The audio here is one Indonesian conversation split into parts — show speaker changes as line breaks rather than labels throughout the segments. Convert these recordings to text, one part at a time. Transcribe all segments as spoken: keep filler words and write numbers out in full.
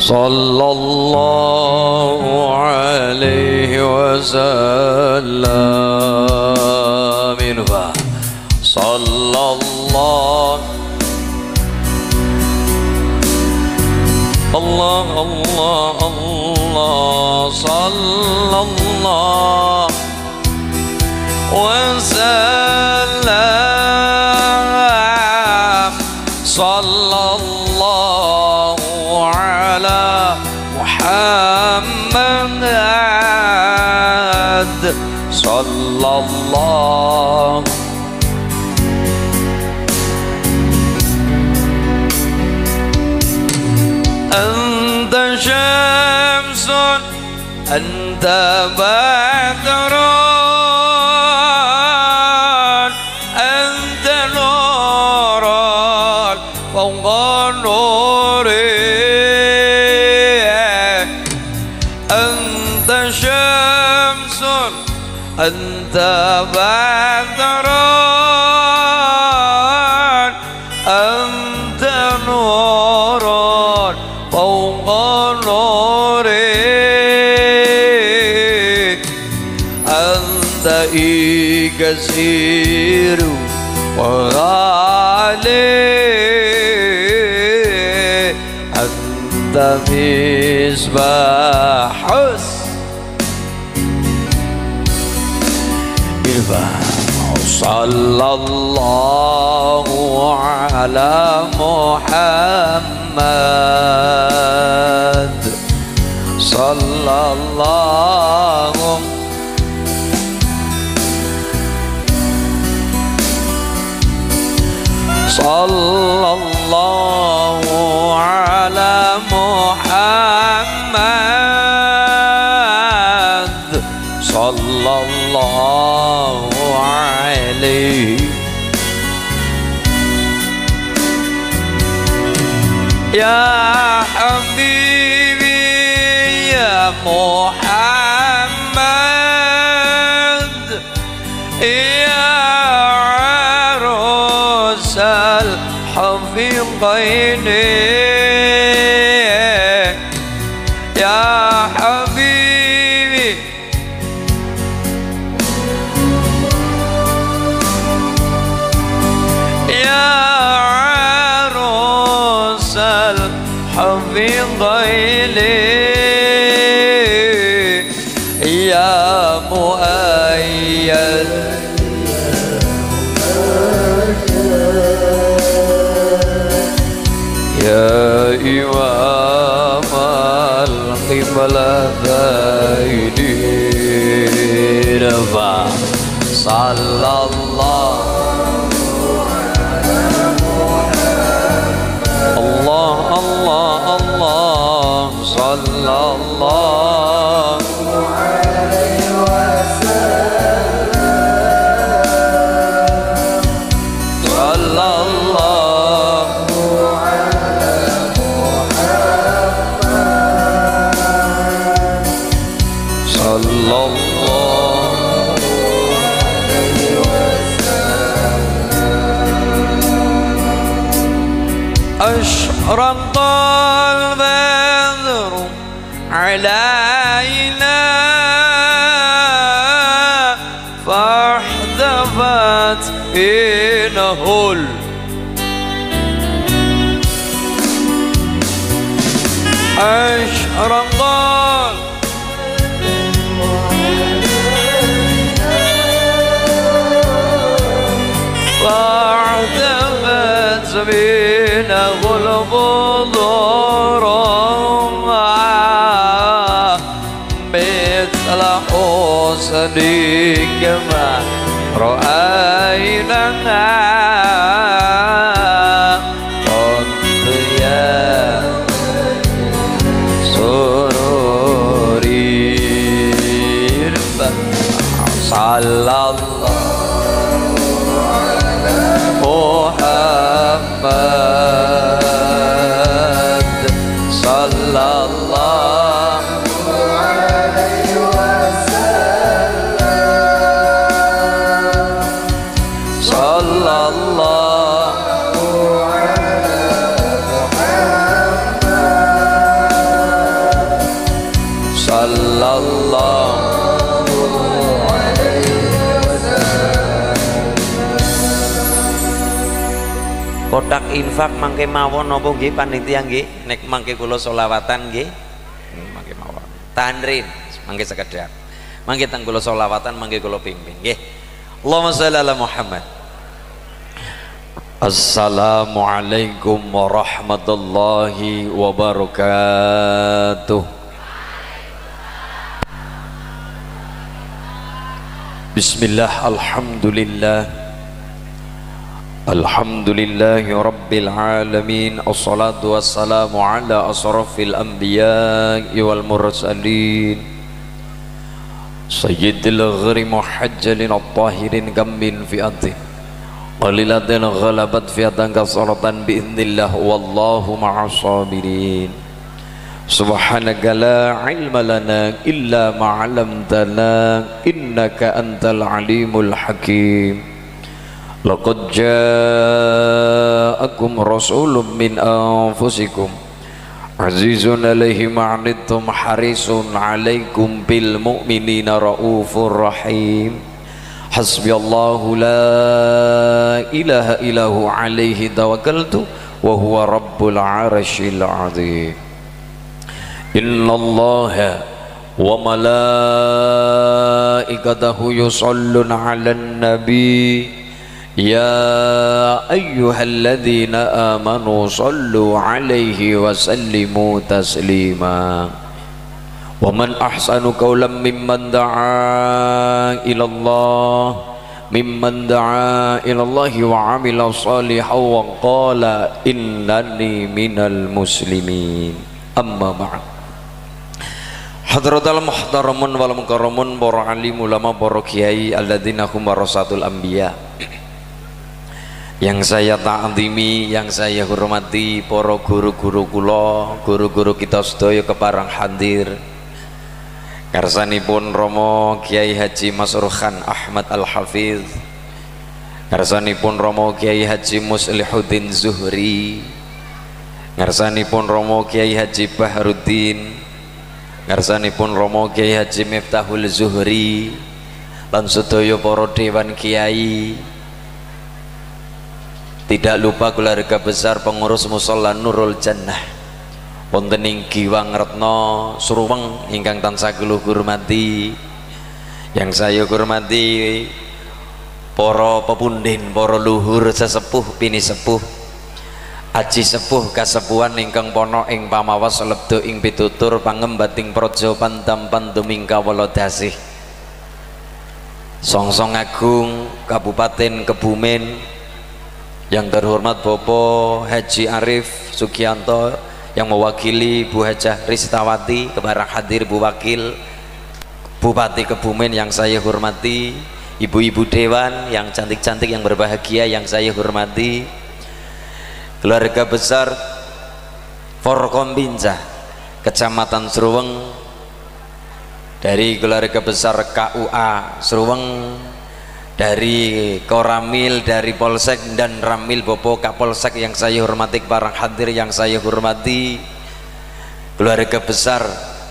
sallallahu alaihi wasallam. Minfa sallallahu Allah Allah Allah sallallahu wasallam. Sallallahu ala Muhammad sallallahu. Anta syamsun anta badrun anta nurun fawqa nuri. Anta syamsun anta badrun anta nurun fawqa nuri. Anta ikasiru wa ghali. Anta misbahus sallallahu ala Muhammad sallallahu. Sallallahu ala Muhammad sallallahu alaihi. Ya Habibi ya Muhammad ya arusal hafiqaini. Ya Habibi ya arusal hafiqaini. Ya muayyad ya imam al-qiblataini. Fa sallallahu Allah Allah Allah sallallahu alaihi wasallam. Sallallahu ala Muhammad sallallahu alaihi wasallam. Ashraqal badru alaina fahdafat inahul. Ashraqal fahdafat inahul budur مثل حسنك ما رأينا قد يا سروري. صلى الله على محمد صلى الله عليه وسلم. صلى الله على محمد kotak infak mangke mawon napa nggih panitia nggih nek mangke kula selawatan nggih mangke mawon tanrin mangke sekedhap mangke teng kula selawatan mangke kula pimpin nggih Allahumma shalli ala Muhammad. Assalamualaikum warahmatullahi wabarakatuh. Bismillah, alhamdulillah, alhamdulillahi rabbil alamin, assalatu wassalamu ala asrafil anbiya'i wal mursalin sayyidil ghari muhajjalin at-tahirin kam min fi'atin qalilatin ghalabat fi'atan kasaratan bi'idhnillah wallahu ma'as sabirin. Subhanaka la ilma lana illa ma'alamtana innaka antal alimul hakim. Laqad ja'akum rasulun min anfusikum azizun alaihi ma'anittum harisun alaikum bil mu'minina raufur rahim. Hasbiyallahu la ilaha illahu alaihi tawakkaltu wa huwa rabbul arsyil azim. Innallaha wa malaikatahu yusalluna 'alan nabi ya ayyuhalladzina amanu sallu 'alaihi wa sallimu taslima. Wa man ahsanu qawlan mimman da'a ila Allah mimman da'a ila Allah wa 'amila shalihan wa qala innani minal muslimin. Amma ba'd. Hadratul muhtaramun wal mukarramun, para alim ulama, para kiai alladzina hum warasatul anbiya. Yang saya ta'zimi, yang saya hormati, para guru-guru kula, guru-guru kita sedaya keparang hadir. Karsanipun Romo Kiai Haji Masrur Khan Ahmad Al-Hafiz, karsanipun Romo Kiai Haji Muslihuddin Zuhri, karsanipun Romo Kiai Haji Bahruddin, karsanipun Romo Kiai Haji Miftahul Zuhri, lan sedaya para dewan kiai, tidak lupa keluarga besar pengurus Mushola Nurul Jannah wonten ing Giwang Retno Sruweng ingkang tansah kula hormati. Yang saya hormati para pepundhen, para luhur sesepuh pini sepuh, aji sepuh kasepuhan ingkang pono ing pamawas lebda ing pitutur pangembating praja pantampan tumingka weladasih. Songsong Agung Kabupaten Kebumen, yang terhormat Bapak Haji Arif Sugianto yang mewakili Bu Hajah Ristawati, kebarang hadir Bu Wakil Bupati Kebumen yang saya hormati, ibu-ibu dewan yang cantik-cantik yang berbahagia yang saya hormati, keluarga besar Forkombinca Kecamatan Sruweng, dari keluarga besar K U A Sruweng, dari Koramil, dari Polsek dan Ramil Bopo Kapolsek yang saya hormati, keparang hadir yang saya hormati, keluarga besar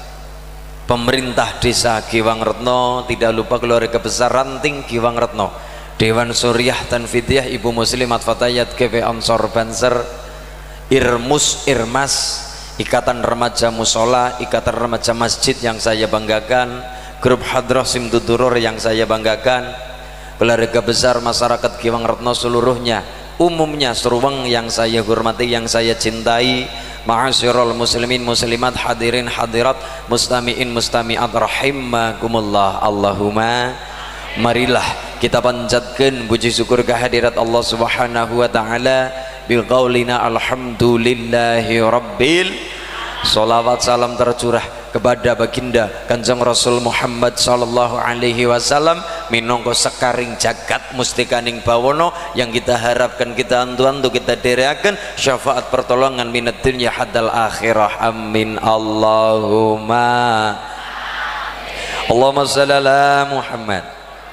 pemerintah desa Giwang Retno, tidak lupa keluarga besar Ranting Giwang Retno, Dewan Suriah Tanfidiyah, Ibu Muslimat Fatayat G V Ansor Banser, Irmus Irmas, Ikatan Remaja Musola, Ikatan Remaja Masjid yang saya banggakan, Grup Hadrah Simtudurur yang saya banggakan, keluarga besar masyarakat Giwang Retno seluruhnya, umumnya Sruweng yang saya hormati, yang saya cintai, ma'asyiral muslimin muslimat, hadirin hadirat, mustami'in mustami'at rahimakumullah. Allahumma marilah kita panjatkan puji syukur kehadirat Allah Subhanahu wa taala biqaulina alhamdulillahi rabbil. Salawat salam tercurah kepada baginda Kanjeng Rasul Muhammad sallallahu alaihi wasallam minangka sekaring jagat mustikaning bawono yang kita harapkan, kita antu-antu, kita dherekaken syafaat pertolongan minad dunya hadal akhirah. Amin Allahumma. Allahumma shalli ala Muhammad.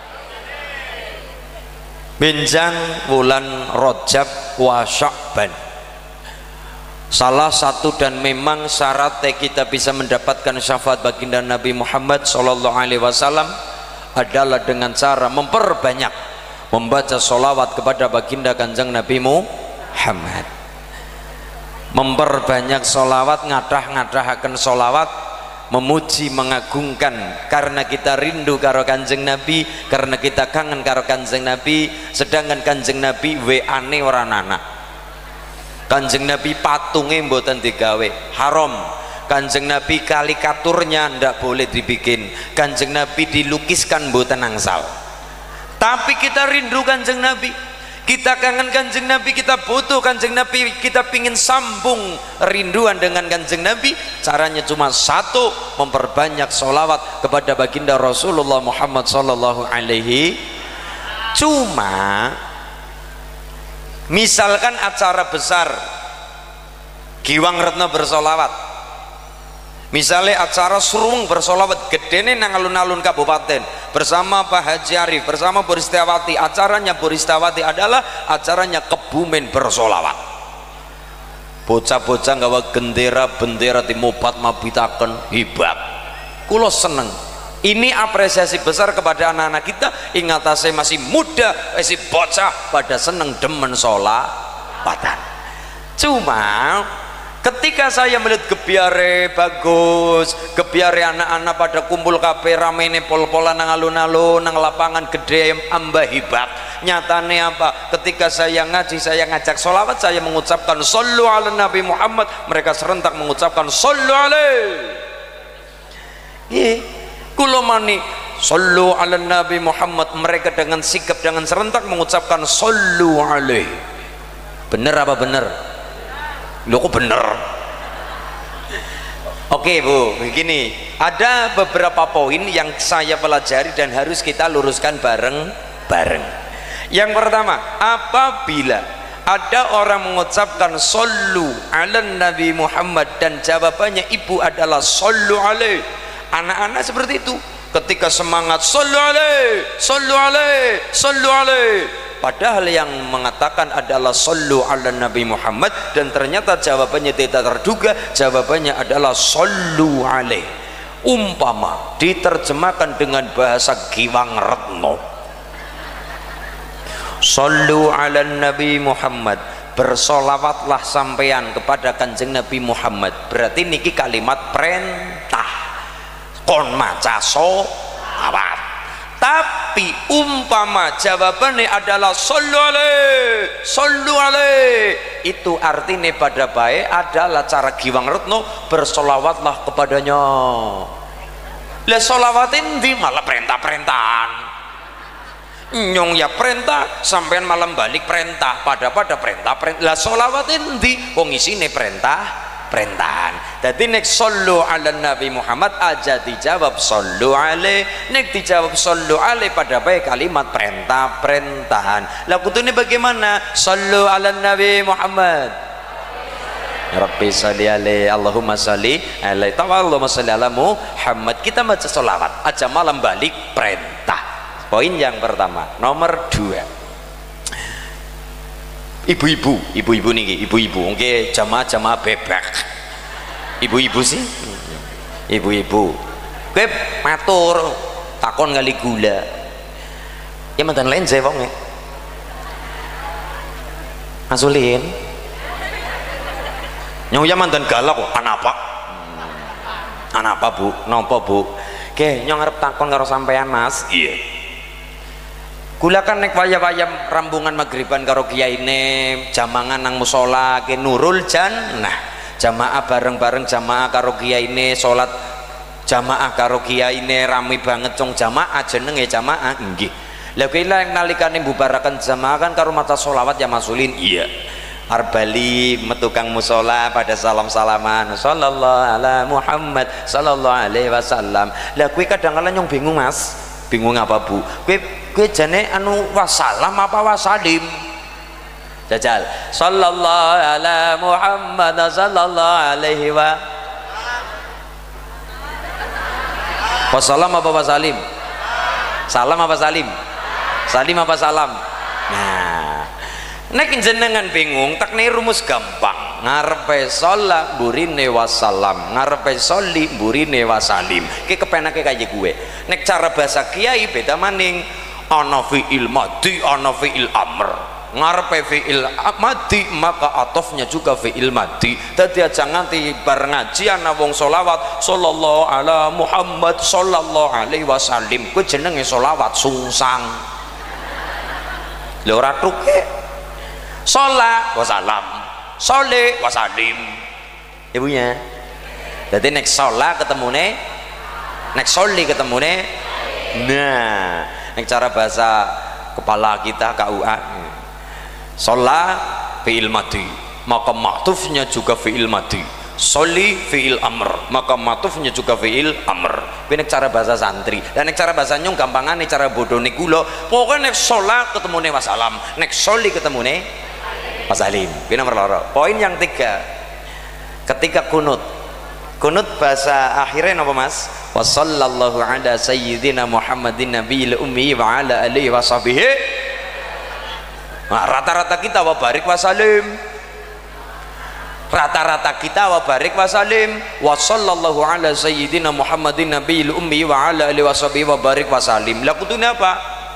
Benjang bulan Rajab wa Sya'ban, salah satu dan memang syaratnya kita bisa mendapatkan syafaat baginda Nabi Muhammad sallallahu alaihi wasallam adalah dengan cara memperbanyak membaca sholawat kepada baginda Kanjeng Nabi Muhammad. Memperbanyak sholawat, ngadah-ngadahaken sholawat, memuji mengagungkan karena kita rindu karo Kanjeng Nabi, karena kita kangen karo Kanjeng Nabi. Sedangkan Kanjeng Nabi W A-ne ora ana. Kanjeng Nabi patungnya mboten digawe, haram. Kanjeng Nabi karikaturnya ndak boleh dibikin. Kanjeng Nabi dilukiskan mboten angsal. Tapi kita rindu Kanjeng Nabi, kita kangen Kanjeng Nabi, kita butuh Kanjeng Nabi, kita pingin sambung rinduan dengan Kanjeng Nabi. Caranya cuma satu, memperbanyak sholawat kepada baginda Rasulullah Muhammad sallallahu alaihi. Cuma misalkan acara besar Giwang Retno bersolawat, misalnya acara Surung bersolawat gedene nang alun-alun kabupaten bersama Pak Haji Arif, bersama Bu Ristiawati. Acaranya Bu Ristiawati adalah acaranya Kebumen bersolawat. Bocah-bocah gawa bendera-bendera dimobat mabitaken, hebat. Kulo seneng. Ini apresiasi besar kepada anak-anak kita. Ingat saya masih muda, masih bocah, pada seneng demen sholawatan. Cuma ketika saya melihat gebiare bagus, gebiare anak-anak pada kumpul kabeh ramene pol-polan nang alun-alun nang lapangan gede ambah hebat. Nyatane apa? Ketika saya ngaji, saya ngajak sholawat, saya mengucapkan shollu ala Nabi Muhammad, mereka serentak mengucapkan shollu alaihi. Nggih, kula mani shollu ala Nabi Muhammad, mereka dengan sikap dengan serentak mengucapkan shollu alaihi. Bener apa bener? Loh kok bener? Oke Bu, begini, ada beberapa poin yang saya pelajari dan harus kita luruskan bareng-bareng. Yang pertama, apabila ada orang mengucapkan shollu ala Nabi Muhammad dan jawabannya ibu adalah shollu alaihi, anak-anak seperti itu ketika semangat shollu alaihi, shollu alaihi, shollu alaihi, padahal yang mengatakan adalah shollu ala Nabi Muhammad dan ternyata jawabannya tidak terduga, jawabannya adalah shollu alaihi. Umpama diterjemahkan dengan bahasa Giwang Retno, shollu ala Nabi Muhammad, bersolawatlah sampean kepada Kanjeng Nabi Muhammad, berarti niki kalimat perintah kon maca sholawat. Tapi umpama jawabannya adalah shollu alaihi, shollu alaihi, itu artinya pada baik adalah cara Giwang Retno, bersolawatlah kepadanya. Lah solawatin di malah perintah-perintahan. Nyong ya perintah, sampean malam balik perintah, pada pada perintah perintah. Lah solawatin di wong isine perintah perintahan. Jadi nek shollu ala Nabi Muhammad aja dijawab shollu alaihi, nek dijawab shollu alaihi pada baik kalimat perintah perintahan. Lah kutune bagaimana? Shollu ala Nabi Muhammad, Rabbi sholli alaihi, Allahumma sholli alaihi, Allahumma sholli ala Muhammad. Kita baca sholawat aja malam balik perintah. Poin yang pertama. Nomor dua, ibu-ibu, ibu-ibu nih, ibu-ibu, oke, jamaah-jamaah bebek, ibu-ibu sih, ibu-ibu, oke, matur, takon kali gula, ya mantan lain saya wong ya, ngasulin, nyong ya mantan galak kok, anak apa, anak apa bu, nopo bu, oke, nyong harap takon karo sampean mas, iya. Kula kan nek waya-waya rambungan maghriban karo kiyaine, jamangan nang musola ke Nurul Jannah, jamaah bareng-bareng jamaah karo kiyaine, salat jamaah karo kiyaine, rame banget cong jamaah, jenenge jamaah nggih. Lah kuwi lek nalikane mbubaraken jamaah kan karo maca sholawat ya masulin, iya. Arbali metukang musola pada salam-salaman sallallahu ala Muhammad sallallahu alaihi wasallam. Lah kuwi kadang-kadang nyong bingung mas, bingung apa bu? Kuwi gue jane anu wasalam apa wasalim? Jajal sallallahu ala Muhammad sallallahu alaihi wa wasalam apa wasalim? Salam apa salim? Salim apa salam? Nah, nek jenengan bingung tak nih rumus gampang, ngarepe sholat burine wasalam, ngarepe sholli burine wasalim. Ki kepenake kaya gue. Nek cara bahasa kiai beda maning, ana fi'il madhi ana fi'il amr. ngarepe fi'il madi maka atofnya juga fi'il madi. Dadi aja nganti bar ngaji ana wong selawat sallallahu ala Muhammad sallallahu alaihi wasallam kuwi jenenge selawat sungsang. Lho ora tuke sholat wasalam sholih wasalim ibunya. Jadi nek sholat ketemune nek sholih ketemune nah nek cara bahasa kepala kita K U A sholat fi'il madi maka maktufnya juga fi'il madi, sholih fi'il amr maka matufnya juga fi'il amr. Ini cara bahasa santri dan nek cara bahasa nyong gampangan nek cara bodoh nek kula pokoknya nek sholat ketemune wasalam nek sholih ketemune wasalim. Ini nomor loro. Poin yang tiga ketika kunut kunut bahasa akhirnya apa mas? Wa sallallahu ala sayyidina Muhammadin nabiyil ummi wa ala alihi wa sahbihi. Nah, rata-rata kita wa barik wasalim, rata-rata kita wa barik wasalim wa sallallahu ala sayyidina Muhammadin nabiyil ummi wa ala alihi wa sahbihi wa barik wasalim. Lah kudune apa?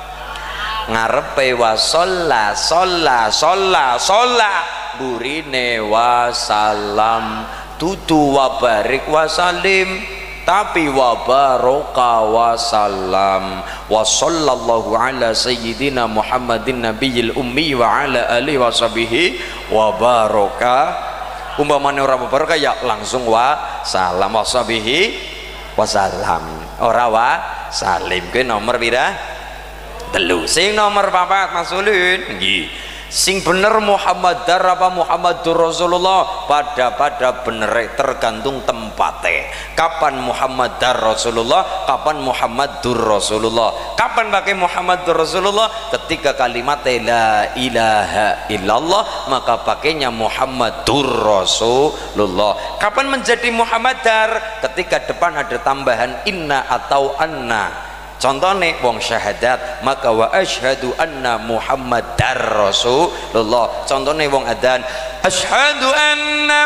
Ngarepe wa shalla shalla shalla shalla burine wasalam dudu wa barik wasalim tapi wa baraka wasalam wa sallallahu ala sayyidina Muhammadin nabiyil ummi wa ala alihi wa sahbihi wa baraka. Umpamane ora baraka ya langsung wa salam wa sahbihi wa salam ora wa salim. Kuwi nomor pira? Telu. Sing nomor papat Mas Ulun nggih sing bener Muhammadar apa Muhammadur Rasulullah pada pada bener tergantung tempatnya. Kapan Muhammadar Rasulullah, kapan Muhammadur Rasulullah. Kapan pakai Muhammadur Rasulullah? Ketika kalimat la ilaha illallah maka pakainya Muhammadur Rasulullah. Kapan menjadi Muhammadar? Ketika depan ada tambahan inna atau anna. Contohnya wong syahadat maka wa asyhadu anna Muhammadar Rasulullah. Contohnya wong adzan asyhadu anna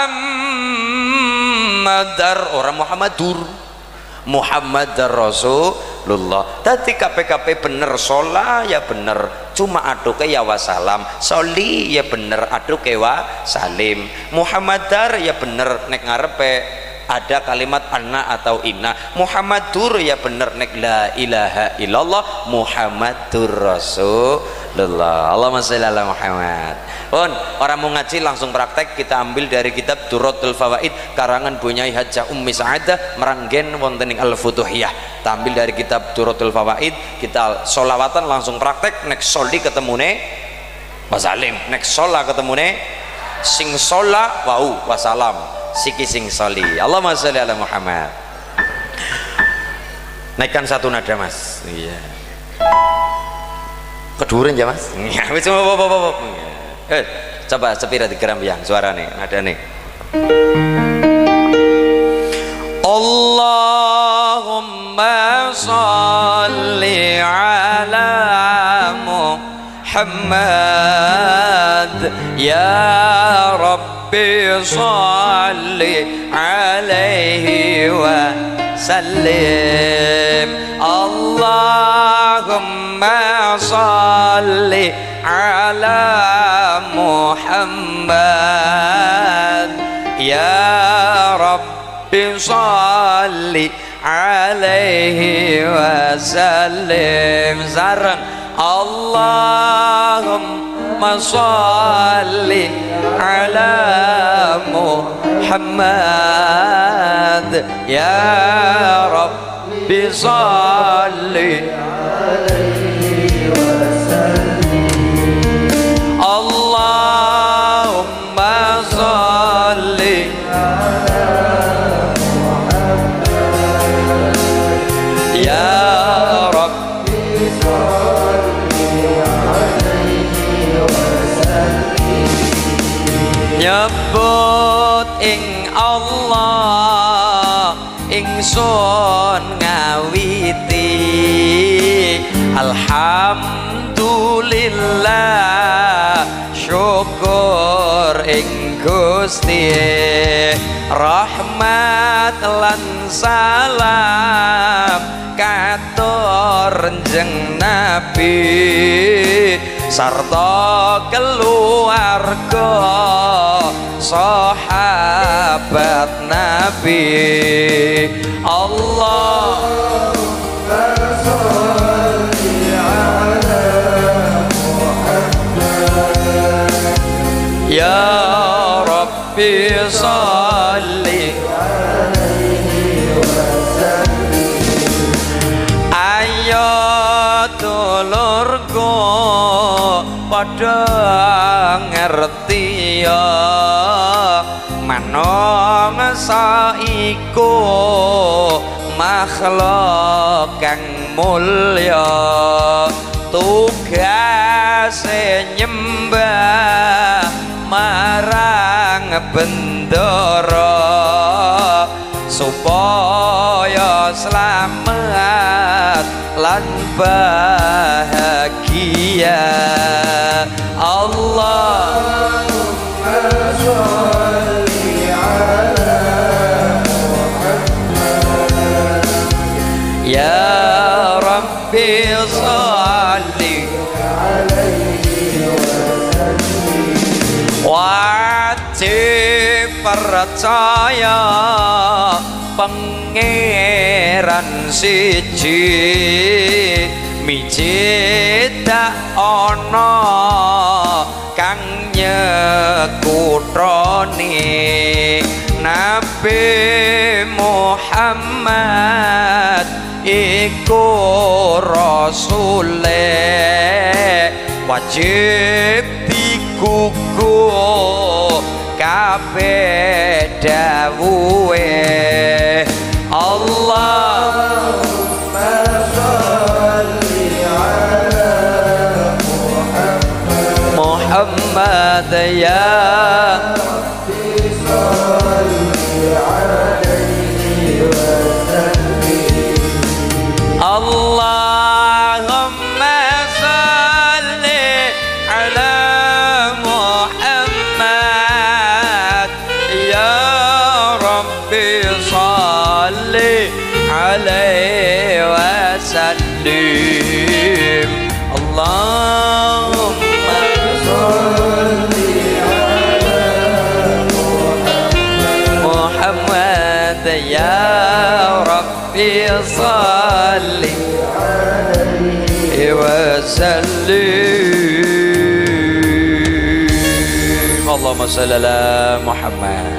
Muhammadar orang Muhammadur Muhammadar Rasulullah. Tadi K P K P bener sholat ya bener cuma aduke ya wasalam soli ya bener aduke wa salim Muhammadar ya bener nek ngarepe ada kalimat anna atau inna. Muhammadur ya bener nek la ilaha illallah Muhammadur Rasulullah. Allahumma sholli ala Muhammad. Pun orang mau ngaji langsung praktek kita ambil dari kitab Durratul Fawaid karangan Bunyai Hajjah Ummi Sa'adah meranggen wonten ing Al-Futuhiyah. Kita ambil dari kitab Durratul Fawaid kita sholawatan langsung praktek nek sholli ketemune wasalim nek sholat ketemune sing sholat wau wasalam siki sing soli. Allahumma sholli ala Muhammad. Naikkan satu nada mas. Iya. Keduren ya mas. Ya wis apa-apa. Eh coba sepira digerambyang suarane nadane. Allahumma sholli ala Muhammad ya Rabbi sholli alaihi wa sallim. Allahumma sholli ala Muhammad ya Rabbi sholli alaihi wa sallim. Sareng Allahumma sholli ala Muhammad ya Rabbi sholli alaihi wa sallim. Allahumma sholli ala Muhammad ya Rabbi sholli alaihi wa sallim. Nyebut ing Allah ingsun ngawiti alhamdulillah syukur ing Gusti rahmat lan salam katur njeng Nabi sarta keluarga sahabat Nabi. Allahumma sholli ala Muhammad ya Rabbi sholli alaihi wasallim. Ayo dulurku padha ngerti ya manungsa iku makhluk kang mulya tugase nyembah marang bendara supaya selamat lan bahagia. Allahumma sholli ala Muhammad ya Rabbi sholli alaihi wasallim. Wajib percaya pangeran siji miji dak ana kang nyekutroni. Nabi Muhammad iku rasule wajib digugu kabeh dawuhe. Allahumma sholli ala Muhammad Muhammad ya Rabbi sholli alaihi wasallim. Allahumma sholli ala Muhammad ya Rabbi sholli alaihi wasallim. Allahumma sholli ala Muhammad ya Rabbi sholli alaihi wasallim. Allahumma sholli ala Muhammad.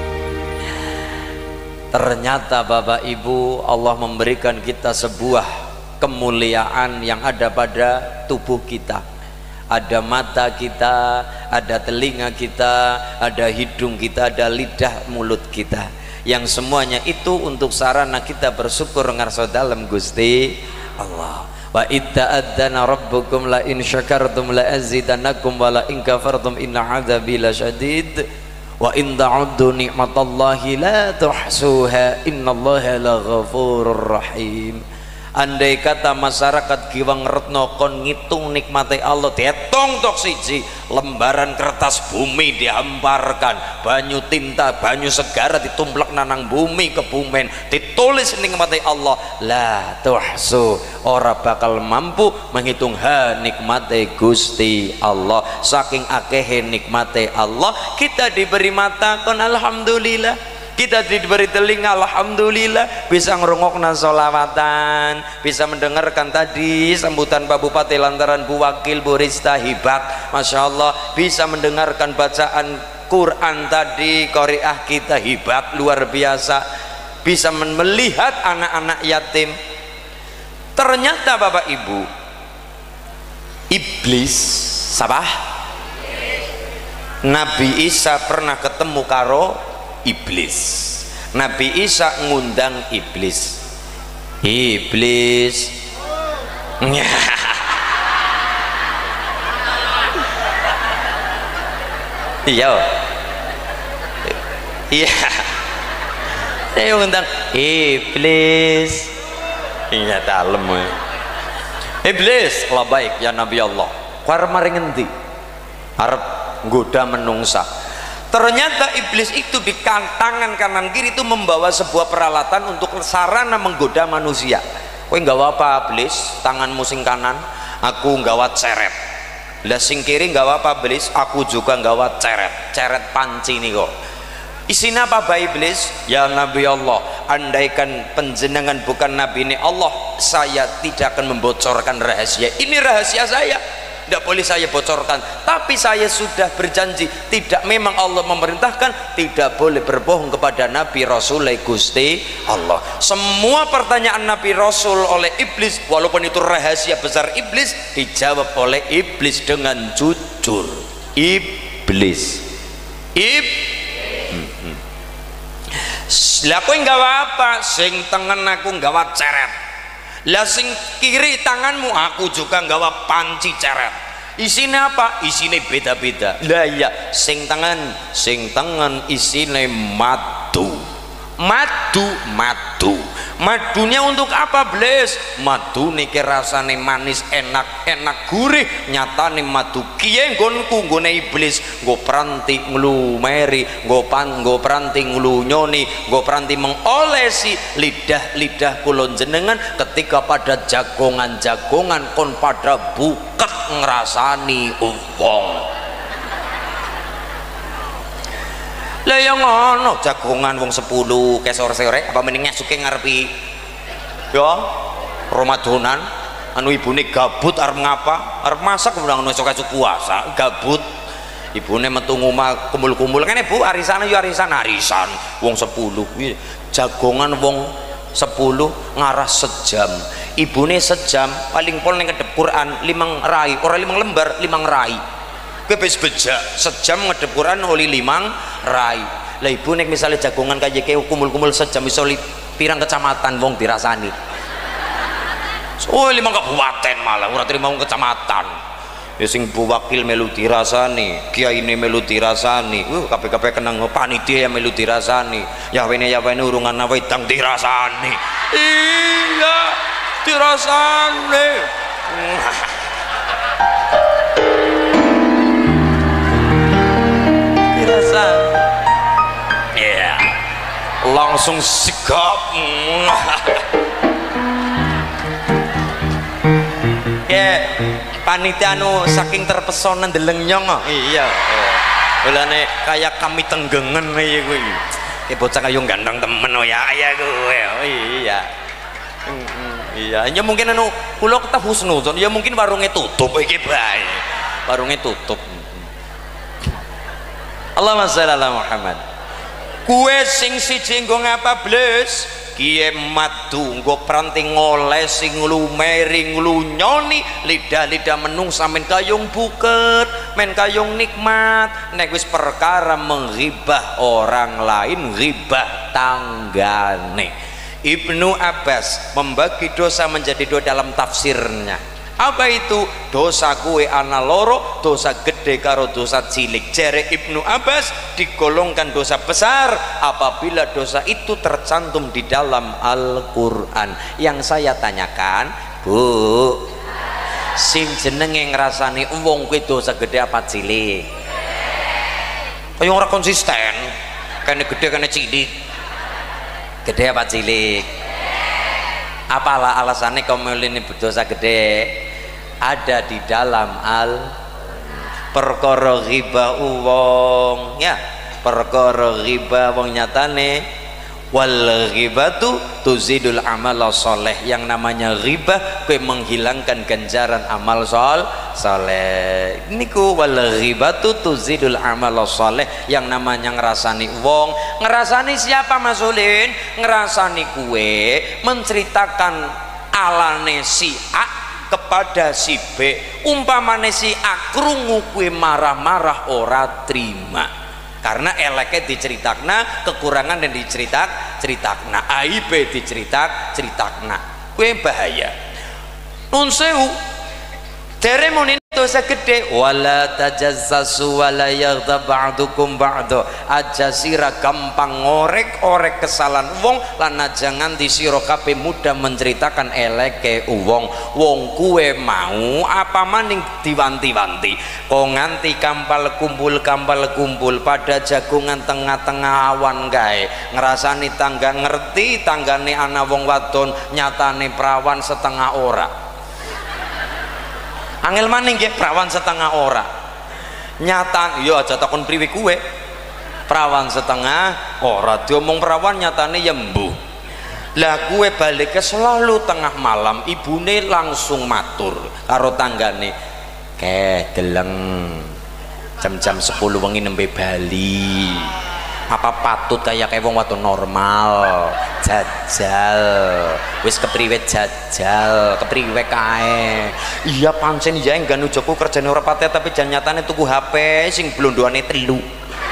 Ternyata Bapak Ibu, Allah memberikan kita sebuah kemuliaan yang ada pada tubuh kita. Ada mata kita, ada telinga kita, ada hidung kita, ada lidah mulut kita, yang semuanya itu untuk sarana kita bersyukur ngarso dalam Gusti Allah. Wa idza adzana rabbukum la in syakartum la azidannakum wa la in kafartum inna adzabi lasyadid wa in ta'uddu ni'matallahi la tuhsuha innallaha laghafurur rahim. Andai kata masyarakat Giwang Retno kon ngitung nikmati Allah, dihitung tok siji lembaran kertas bumi dihamparkan, banyu tinta banyu segara ditumplek nanang bumi kebumen, ditulis nikmati Allah, la tuhsu, ora bakal mampu menghitung ha nikmati Gusti Allah. Saking akehe nikmati Allah, kita diberi mata kon alhamdulillah, kita diberi telinga alhamdulillah, bisa ngerungokna sholawatan, bisa mendengarkan tadi sambutan Pak Bupati lantaran Bu Wakil Bu Rista hibak, Masya Allah, bisa mendengarkan bacaan Quran tadi qari'ah kita hibak luar biasa, bisa melihat anak-anak yatim. Ternyata Bapak Ibu, iblis sabah Nabi Isa pernah ketemu karo iblis. Nabi Isa ngundang iblis. Iblis iya iya saya ngundang iblis. Iya dalem iblis lah baik ya Nabi Allah kuar maring ngendi arep nggoda menungsa. Ternyata iblis itu di tangan kanan kiri itu membawa sebuah peralatan untuk sarana menggoda manusia. Kowe nggawa apa iblis? Tanganmu sing kanan, aku nggawa ceret. Lah sing kiri nggawa apa iblis? Aku juga nggawa ceret, ceret panci nih kok. Isinya apa Bapak Iblis? Ya Nabi Allah, andaikan penjenengan bukan Nabi ini Allah, saya tidak akan membocorkan rahasia. Ini rahasia saya, tidak boleh saya bocorkan. Tapi saya sudah berjanji, tidak, memang Allah memerintahkan, tidak boleh berbohong kepada Nabi Rasul Gusti Allah. Semua pertanyaan Nabi Rasul oleh Iblis, walaupun itu rahasia besar Iblis, dijawab oleh Iblis dengan jujur. Iblis Ib lah kowe nggawa apa? Sing tengen aku nggawa ceret. Lah sing kiri tanganmu aku juga nggawa panci ceret. Isine apa? Isine beda-beda. Lah iya, sing tangan, sing tangan isine madu. Madu, madu. Madunya untuk apa, Bles? Madu niki rasane manis, enak, enak gurih. Nyatane madu kiye nggonku nggone iblis, nggo pranti nglumeri, nggo pan nggo pranti nglunyoni, nggo pranti mengolesi lidah-lidah kula jenengan ketika pada jagongan-jagongan kon pada buket ngrasani wong. Lah ya ngono, jagongan wong sepuluh ke sore-sore apa mending ngasuke ngarepi ya Ramadan anu ibune gabut arep ngapa? Arep masak undang esuk-esuk puasa, gabut. Ibune metu ngomah kumpul-kumpul kene Bu, arisan yo arisan arisan wong sepuluh. Jagongan wong sepuluh ngaras sejam. Ibune sejam paling pol ning kedep Quran limang rai, ora limang lembar, limang rai. Bebes bejak sejam ngedep Quran oli limang rai. Lah ibu nek misalnya jagongan kaya kaya kumul-kumul sejam iso pirang kecamatan wong dirasani. Oh limang kabupaten malah ora terima wong kecamatan. Ya sing bu wakil melu dirasani, kiyaine melu dirasani. Uh kabeh-kabeh kenang panitia melu dirasani. Yawene yawene urungan wedang dirasani. Iya, dirasani. Ya, yeah. Langsung sigap. Ya, panitia anu saking terpesona ndeleng nyong. Iya. Bolane kayak kami tenggengen iki kuwi. Ki bocah kaya gandeng temen oh ya ya kuwi. Iya. Iya, ya mungkin anu kula ketah husnuzon, ya mungkin warungnya tutup iki bae. Warungnya tutup. Allahumma sholli ala Muhammad. Kue sing siji nggo ngapa Bles? Kiye madu nggo pranti ngolesi nglumeri nglunyoni lidah-lidah menung sampean kayung buket, men kayung nikmat. Nek wis perkara menghibah orang lain, ghibah tanggane. Ibnu Abbas membagi dosa menjadi dua dalam tafsirnya. Apa itu? Dosa kue ana loro, dosa gede karo dosa cilik. Jere Ibnu Abbas digolongkan dosa besar apabila dosa itu tercantum di dalam Al-Quran. Yang saya tanyakan, Bu, sing jenenge ngrasani wong kuwi dosa gede apa cilik? Kaya ora konsisten, kene gede kene cilik. Gede apa cilik? Apalah alasannya kamu ini berdosa gede? Ada di dalam al perkara ghibah wong ya, perkara ghibah wong nyatane wal ghibatu tuzidul amal soleh. Yang namanya ghibah kue menghilangkan ganjaran amal sol soleh. Niku wal ghibatu tuzidul amal soleh. Yang namanya ngerasani wong, ngerasani siapa Mas Ulin? Ngerasani kue menceritakan alane si A kepada si B, umpamane si A krungu kue marah-marah ora terima karena eleknya diceritakna, kekurangan dan diceritak ceritakna, aib diceritak ceritakna, kue bahaya. Nun sewu dere muni dosa gede, wala tajassasu wala yaghtab ba'dukum ba'du. Aja sira gampang ngorek-orek kesalahan wong lan aja nganti sira kabeh mudah menceritakan eleke wong. Wong kuwe mau apa maning diwanti-wanti kok nganti kampal kumpul kampal kumpul pada jagongan tengah-tengah awan gae ngrasani tangga ngerti tanggane ana wong wadon nyatane perawan setengah ora. angel maning nggih perawan setengah ora nyata yo aja takon priwe kuwe perawan setengah ora diomong perawan nyatane ya mbuh lah kuwe baliknya selalu tengah malam ibune langsung matur karo tanggane ke deleng jam-jam sepuluh wengi nembe bali apa patut kayak kayak wong wadon normal jajal wis kepriwe jajal kepriwe kae iya pancen ya enggak nujoku kerjane ora pate tapi jan nyatane tuku H P sing blondoane telu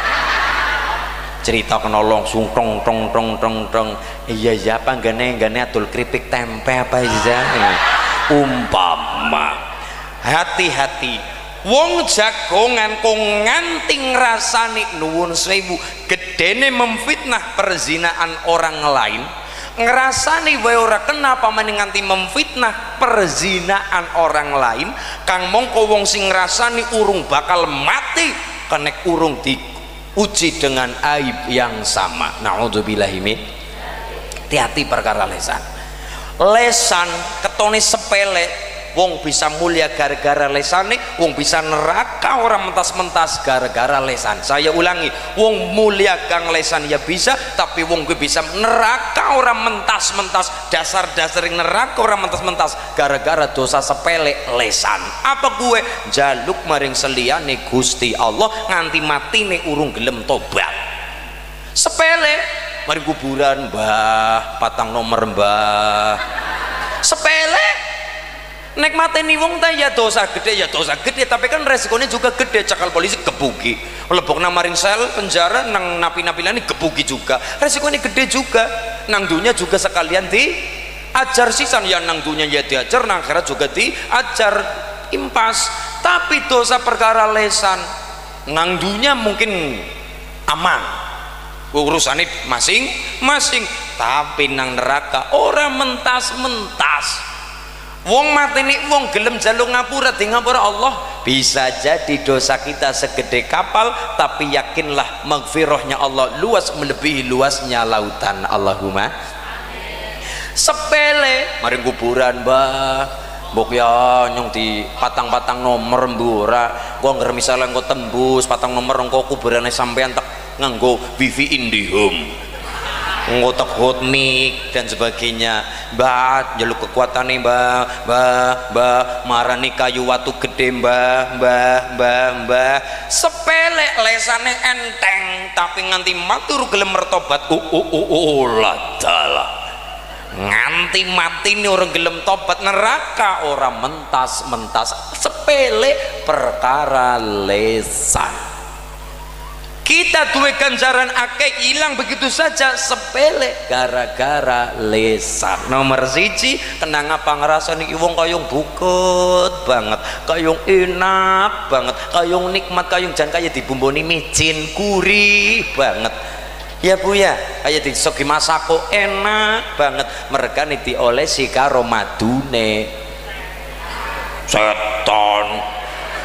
cerita kenolong sung tong tong tong tong tong iya iya apa enggane enggane adol keripik tempe apa ya umpama hati-hati wong jagongan kok nganti ngrasani nuwun sewu gedene memfitnah perzinaan orang lain ngrasani wae ora kenapa meneh nganti memfitnah perzinaan orang lain kang mongko wong sing ngrasani urung bakal mati kenek urung diuji dengan aib yang sama naudzubillahi min hati-hati perkara lesan lesan ketone sepele wong bisa mulia gara-gara lesane wong bisa neraka orang mentas-mentas gara-gara lesan saya ulangi wong mulia gang lesan ya bisa tapi wong gue bisa neraka orang mentas-mentas dasar-dasar neraka orang mentas-mentas gara-gara dosa sepele lesan apa gue jaluk maring seliyane Gusti Allah nganti mati nih urung gelem tobat sepele mari kuburan mbah patang nomor mbah sepele nek mateni wong ta ya dosa gede ya dosa gede tapi kan resikonya juga gede cakal polisi gebuki melebok nang maring sel penjara nang napi-napilani gebuki juga resikonya gede juga nang dunia juga sekalian di ajar sisan ya nang dunia ya diajar nang akhirat juga diajar impas tapi dosa perkara lesan nang dunia mungkin aman urusannya masing-masing tapi nang neraka orang mentas-mentas wong mateni wong gelem jaluk ngapura di ngapura Allah bisa jadi dosa kita segede kapal tapi yakinlah maghfirahnya Allah luas melebihi luasnya lautan Allahumma sepele mari kuburan mbah mbok ya nyong di patang-patang nomor mbura gua ngger misalnya engko tembus patang nomor engko kuburane sampean tak nganggo wifi IndiHome ngotak hot mic dan sebagainya mbak jaluk kekuatan nih mbak mbak mbak marani kayu watu gede mbak mbak mbak mbak sepele lesane enteng tapi nganti matur gelem mertobat uh uh uh uh ladala nganti mati nih orang gelem tobat neraka orang mentas mentas sepele perkara lesan kita duwe ganjaran akeh hilang begitu saja sepele gara-gara lesan nomor siji kenang apa ngerasani wong kayong bukut banget kayong enak banget kayong nikmat kayong jan kaya dibumboni micin gurih banget ya bu ya kayak disogi masako enak banget mereka nih diolesi karo madune seton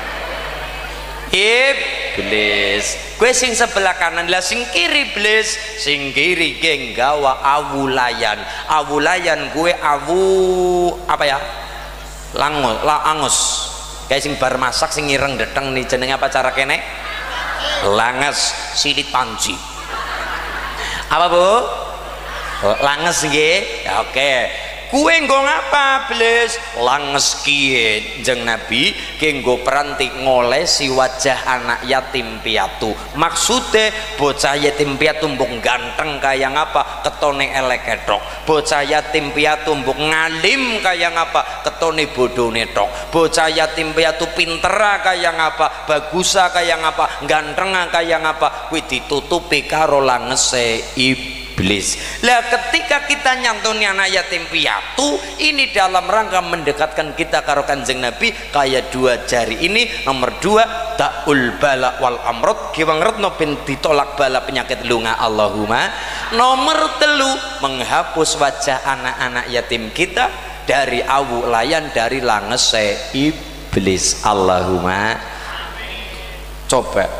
iblis gue sing sebelah kanan lah sing kiri iblis sing kiri geng gawa awulayan awulayan gue awu apa ya langus la angus kayak sing bar masak sing ireng deteng nih jenenge apa cara kene langes silit panci apa bu langes nggih ya, oke okay. Kue nggo ngapa blis langes kiye jeng Nabi kenggo peranti ngolesi wajah anak yatim piatu maksude bocah yatim piatu mbok ganteng kaya ngapa ketone elek tok bocah yatim piatu mbok ngalim kaya ngapa ketone bodone tok bocah yatim piatu pintera kaya ngapa bagusa kaya ngapa ganteng kaya ngapa kuwi ditutupi karo langese iblis. Lah ketika kita nyantuni anak yatim piatu ini dalam rangka mendekatkan kita karo Kanjeng Nabi kayak dua jari ini nomor dua ta'ul bala wal amrod kiwang retno bin ditolak bala penyakit lunga Allahumma nomor telu menghapus wajah anak-anak yatim kita dari awu layan dari langese iblis Allahumma coba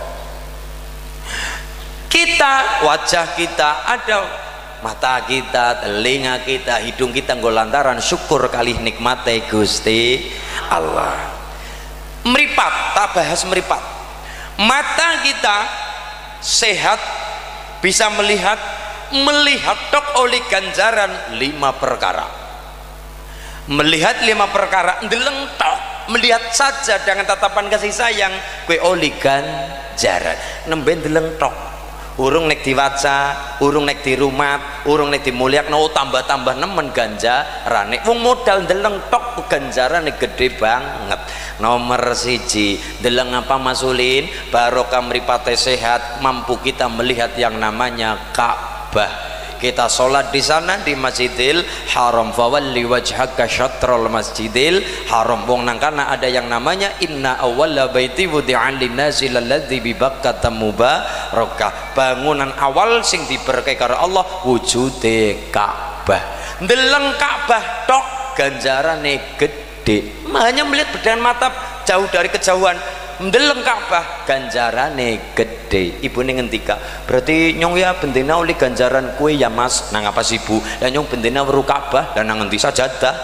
kita wajah kita ada mata kita telinga kita hidung kita nggo lantaran syukur kali nikmate Gusti Allah Meripat, tak bahas meripat. Mata kita sehat, bisa melihat, melihat tok oleh ganjaran lima perkara. Melihat lima perkara, ndeleng tok, melihat saja dengan tatapan kasih sayang, kue oleh ganjaran. Nembe ndeleng tok, urung nek diwaca, urung nek dirumat, urung nek dimulyakno, tambah-tambah nemen ganjarane. Wong modal ndeleng tok ganjarane gede banget. Nomor siji, ndeleng apa Masulin? Barokah mripate sehat, mampu kita melihat yang namanya Ka'bah. Kita sholat di sana di Masjidil Haram, fawalli wajhaka syatrul Masjidil Haram. Wong nang kana ada yang namanya inna awwala baiti wudi'a linnasi lalladzi bi Bakkah mubarakah. Bangunan awal sing diberkahi karo Allah wujude Ka'bah. Ndeleng Ka'bah tok ganjarane gede. Hanya melihat dengan mata jauh dari kejauhan, ndeleng Ka'bah ganjarane gede. Ibu ning ngendika, berarti nyong ya bendina oleh ganjaran kue ya Mas. Nang apa sih Bu? Lah nyong bendina weru Ka'bah dan nang ngendi sajadah.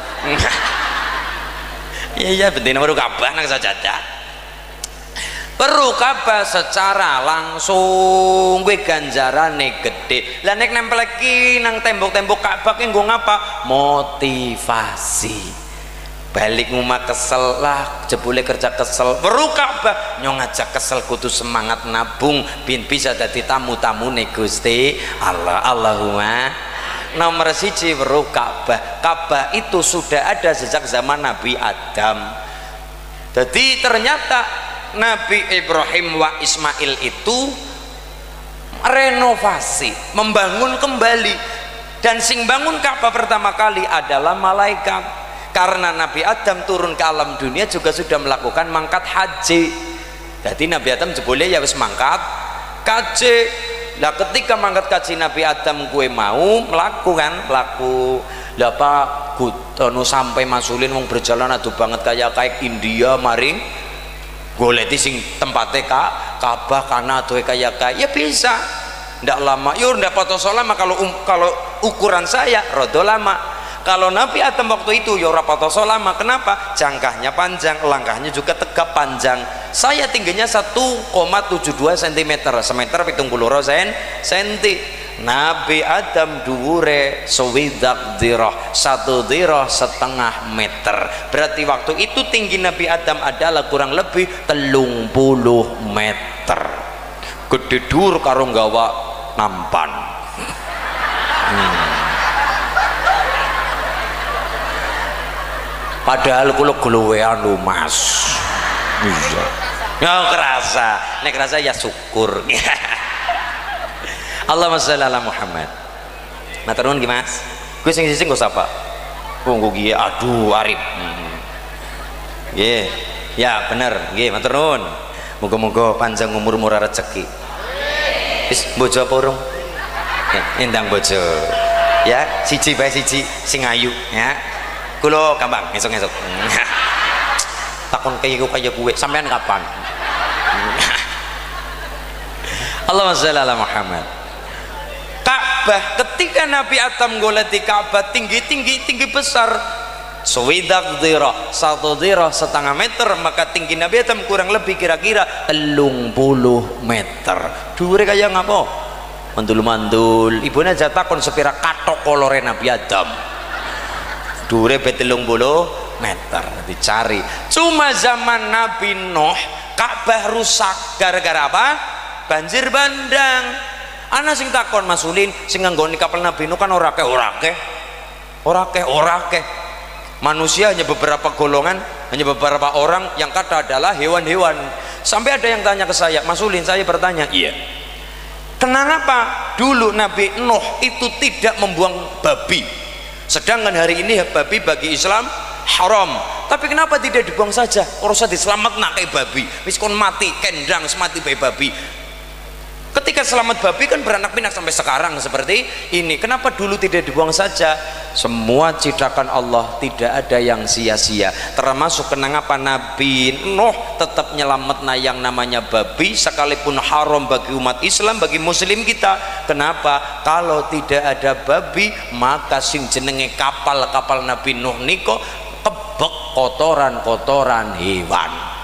Iya iya bendina weru Ka'bah nang sajadah. Weru Ka'bah secara langsung kue ganjarane gede. Lah nek nempel iki nang tembok-tembok Ka'bah ki nggo ngapa? Motivasi. Balik ngumah kesel lah, jebule kerja kesel, weru Ka'bah nyong ngajak kesel kudu semangat nabung bin bisa dadi tamu-tamu nih Gusti Allah. Allahumma. Nomor siji weru Ka'bah. Ka'bah itu sudah ada sejak zaman Nabi Adam. Jadi ternyata Nabi Ibrahim wa Ismail itu renovasi, membangun kembali, dan sing bangun Ka'bah pertama kali adalah malaikat. Karena Nabi Adam turun ke alam dunia juga sudah melakukan mangkat haji. Jadi Nabi Adam jebule ya wis mangkat kaji. Lah ketika mangkat kaji Nabi Adam gue mau melakukan melaku. Lah Pak Gutono sampai Masulin wong berjalan aduh banget kayak kayak India maring goleti sing tempatnya kak Ka'bah karena aduh kayak kayak ya bisa. Ndak lama, yur ndak foto lama kalau um, kalau ukuran saya rodo lama. Kalau Nabi Adam waktu itu ya ora patoso lama. Kenapa? Jangkahnya panjang, langkahnya juga tegap panjang. Saya tingginya satu koma tujuh dua sentimeter, semeter pitung puluh senti. Nabi Adam dhuwure sewidak dirah, satu dirah setengah meter. Berarti waktu itu tinggi Nabi Adam adalah kurang lebih telung puluh meter. Gede dur karo nggawa nampan. Hmm. Padahal kulo gluwean lho Mas. Iya. Ya kerasa, nek kerasa ya syukur. Allahumma sholli ala Muhammad. Matur nuwun nggih Mas. Kuwi sing sisi nggo sapa? Wong nggih aduh arif. Nggih. Ya bener, nggih matur nuwun. Muga-muga panjang umur murah rezeki. Wis bojo apa urung? Endang bojo. Ya, siji bae siji sing ayu ya. Kulo gampang ngesuk-ngesuk. Takon kayak gue kayak gue sampean kapan? Allahumma sholli ala Muhammad. Ka'bah ketika Nabi Adam goleti Ka'bah tinggi-tinggi tinggi besar sewidak dirah, satu dirah setengah meter, maka tinggi Nabi Adam kurang lebih kira-kira telung puluh meter. Dhuwure kaya ngapa? Mandul-mandul. Ibune aja takon sepira katok kolore Nabi Adam. Dure betelung bulu meter dicari. Cuma zaman Nabi Nuh Ka'bah rusak gara-gara apa? Banjir bandang. Ana sing takon Masulin sing nganggoni kapal Nabi Nuh kan ora akeh ora akeh ora akeh ora akeh manusia hanya beberapa golongan, hanya beberapa orang, yang kata adalah hewan-hewan. Sampai ada yang tanya ke saya, Masulin, saya bertanya, iya, kenapa dulu Nabi Nuh itu tidak membuang babi? Sedangkan hari ini babi bagi Islam haram, tapi kenapa tidak dibuang saja? Orang usah diselamat nak kayak babi, miskon mati kendang semati bayi babi. Ketika selamat babi kan beranak pinak sampai sekarang seperti ini. Kenapa dulu tidak dibuang saja? Semua ciptakan Allah tidak ada yang sia-sia. Termasuk kenapa Nabi Nuh tetap nyelamat yang namanya babi, sekalipun haram bagi umat Islam, bagi muslim kita. Kenapa? Kalau tidak ada babi, maka sing jenenge kapal-kapal Nabi Nuh niko kebek kotoran-kotoran hewan.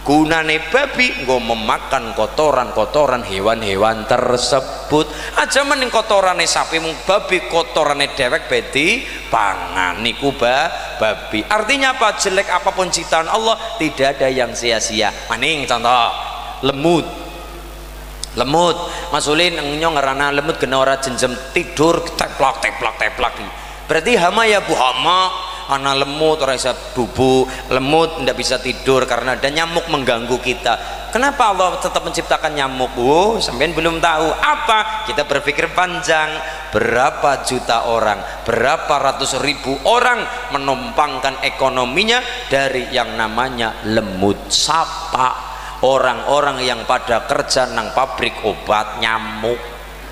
gunane babi nggo memakan kotoran-kotoran hewan-hewan tersebut. Aja mending kotorane sapi mung babi kotorane dewek bedi pangan niku ba babi. Artinya apa? Jelek apapun ciptaan Allah tidak ada yang sia-sia. Maning contoh lemut. Lemut masulin nyong ngerana lemut kena ora jenjem tidur teplak teplak teplak. Berarti hama ya bu hama. Anak lemut orang bisa bubuk, lemut tidak bisa tidur karena ada nyamuk mengganggu kita. Kenapa Allah tetap menciptakan nyamuk? Oh, sampean belum tahu apa? Kita berpikir panjang. Berapa juta orang, berapa ratus ribu orang menumpangkan ekonominya dari yang namanya lemut sapa. Orang-orang yang pada kerja nang pabrik obat nyamuk.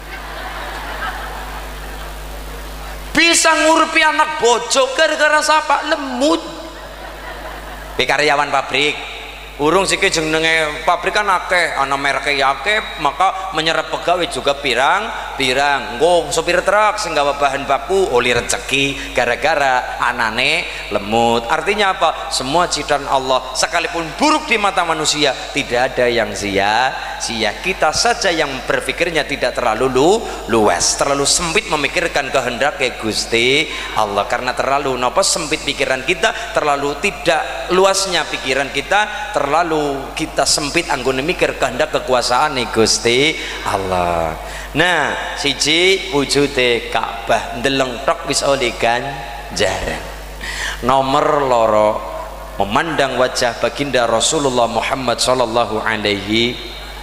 Bisa ngurupi anak bojo gara-gara sapa lemut. Di karyawan pabrik urung siki jenenge pabrik kan akeh ana mereke akeh maka menyerap pegawai juga pirang pirang nggo sopir truk sing gawa bahan baku oli rezeki gara-gara anane lemut. Artinya apa? Semua ciptaan Allah sekalipun buruk di mata manusia tidak ada yang sia-sia. Kita saja yang berpikirnya tidak terlalu lu, luas, terlalu sempit memikirkan kehendak ke Gusti Allah. Karena terlalu napa sempit pikiran kita, terlalu tidak luasnya pikiran kita, terlalu kita sempit anggone mikir kehendak kekuasaan nih Gusti Allah. Nah, siji wujude Ka'bah ndeleng tok wis oleh ganjaran. Nomor loro memandang wajah baginda Rasulullah Muhammad sallallahu alaihi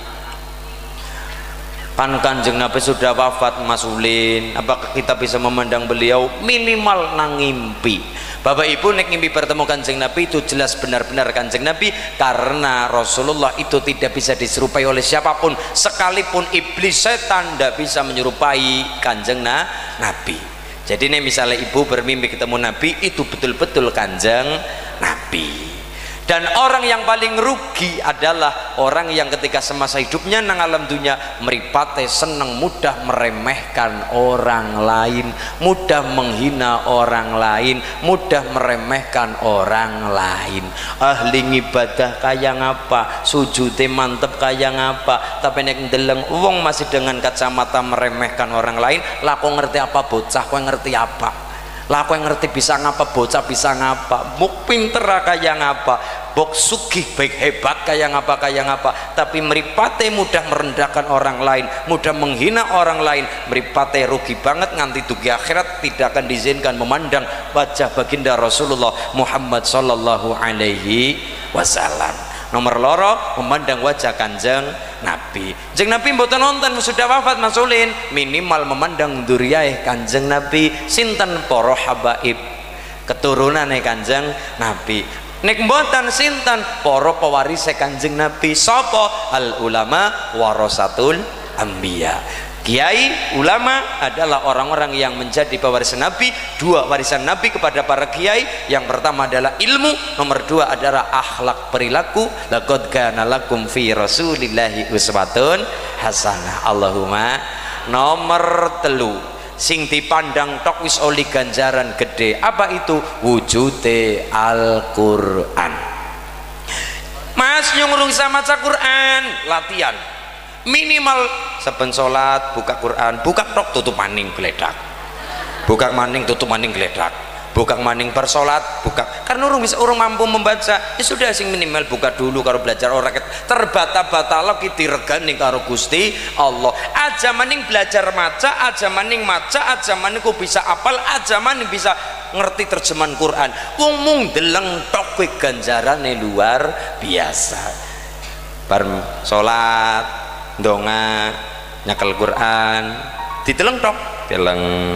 kan Kanjeng Nabi sudah wafat masulin. Apakah kita bisa memandang beliau? Minimal nang ngimpi. Bapak Ibu nek ngimpi bertemu Kanjeng Nabi itu jelas benar-benar Kanjeng Nabi, karena Rasulullah itu tidak bisa diserupai oleh siapapun, sekalipun iblis setan tidak bisa menyerupai Kanjeng Nabi. Jadi nih misalnya ibu bermimpi ketemu Nabi itu betul-betul Kanjeng Nabi. Dan orang yang paling rugi adalah orang yang ketika semasa hidupnya nang alam dunia meripate seneng mudah meremehkan orang lain, mudah menghina orang lain, mudah meremehkan orang lain. Ahli ibadah kaya ngapa, sujute mantep kaya ngapa, tapi nek ndeleng wong masih dengan kacamata meremehkan orang lain, lah kok ngerti apa bocah, kok ngerti apa? Lah aku yang ngerti bisa ngapa, bocah bisa ngapa, buk pinter kaya ngapa, buk sugih baik hebat kaya ngapa kaya ngapa, tapi meripate mudah merendahkan orang lain, mudah menghina orang lain, meripate rugi banget nganti dugi akhirat tidak akan diizinkan memandang wajah baginda Rasulullah Muhammad sallallahu alaihi wasallam. Nomor loro memandang wajah Kanjeng Nabi. Kanjeng Nabi mboten nonton sudah wafat masulin, minimal memandang duriyae Kanjeng Nabi sinten para habaib keturunane Kanjeng Nabi. Nek mboten sinten para pewarise Kanjeng Nabi sapa? Al ulama warasatul anbiya. Kiai ulama adalah orang-orang yang menjadi pewarisan Nabi. Dua warisan Nabi kepada para kiai, yang pertama adalah ilmu, nomor dua adalah akhlak perilaku. Laqad kana lakum fi rasulillahi uswatun hasanah. Allahumma. Nomor telu sing dipandang tok wis oli ganjaran gede, apa itu? Wujude Al-Qur'an. Mas nyung sama maca Quran, latihan minimal saben salat buka Quran, buka tok tutup maning geledak, buka maning tutup maning geledak, buka maning bersolat buka, karena orang bisa orang mampu membaca ya sudah sing minimal buka dulu karo belajar orang terbata-bata lagi diregani karo Gusti Allah. Aja maning belajar maca, aja maning maca, aja maning ku bisa apal, aja maning bisa ngerti terjemahan Quran, wong mung deleng tok kuwi ganjarane luar biasa. Bar salat ndonga nyekel Quran diteleng tok teleng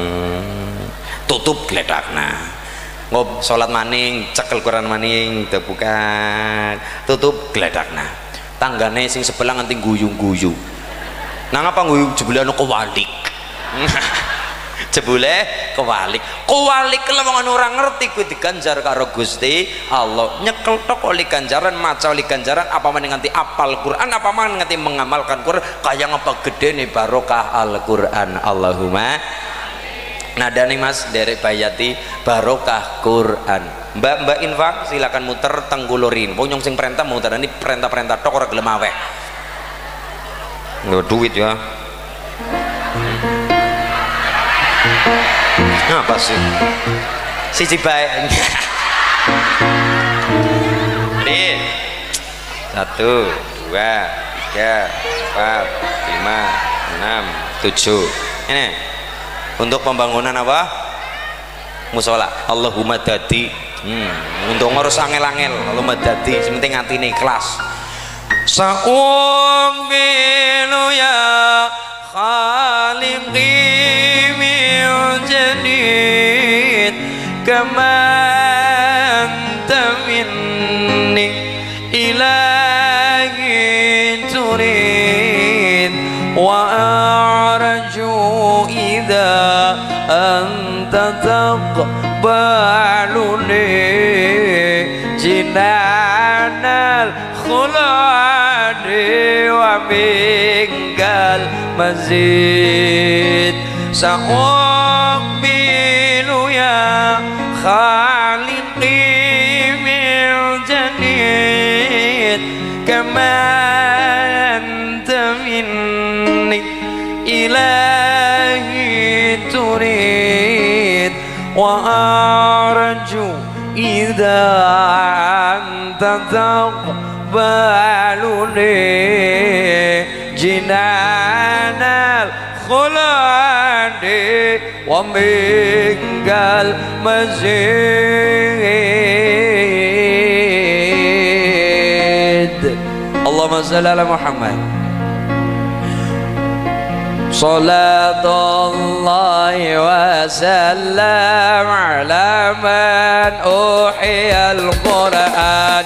tutup gledakna, ngob salat maning cekel Quran maning bukan tutup gledakna, tanggane sing sebelah nganti guyu-guyu nang apa guyu jebule ana kewalik jebule kewalik kewalik lewongan orang ngerti kuwi diganjar karo Gusti Allah. Nyekel tok oleh ganjaran, maca oleh ganjaran, apa maning nganti apal Quran, apa maning nganti mengamalkan Quran, kaya ngapa gedene barokah Al-Qur'an. Allahumma. nada nih Mas derek Bayati barokah Quran. Mbak Mbak infak silakan muter tenggulurin ponyong sing perintah muter ini perintah-perintah tok ora gelem aweh nggak duit ya apa sih siji bae ini satu dua tiga empat lima enam tujuh ini untuk pembangunan apa musola Allahumma dadi hmm, untuk ngurus angel-angel Allahumma dadi sementing atine ikhlas sa'um bilu ya khaliqi min jadid kama anta minni ilahi turid wa arju idha anta taqbalu li jinanal khuladi wa mingal mazid sa'uqbilu ya khaliqi min jadid kama anta minni ilahi turid wa arju idha anta taqbalu li jinanal khuladi wa mingal mazid Allahumma salli ala Muhammad Salatullahi wa sallam ala man uhiya al-Quran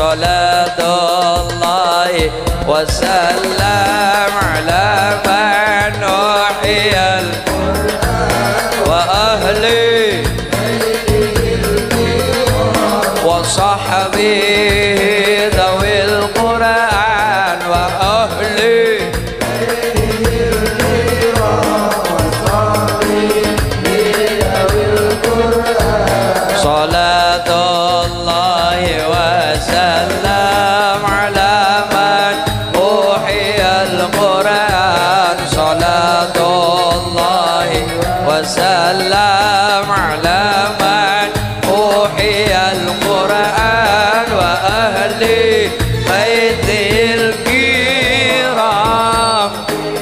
Salatullahi wa sallam ala man uhiya al-Quran wa ahli wa sahbihi dhawil Quran wa ahli Salatullahi wa sallam ala man uhiya al-Quran Salatullahi wa sallam ala man uhiya al-Quran wa ahli baitil kiram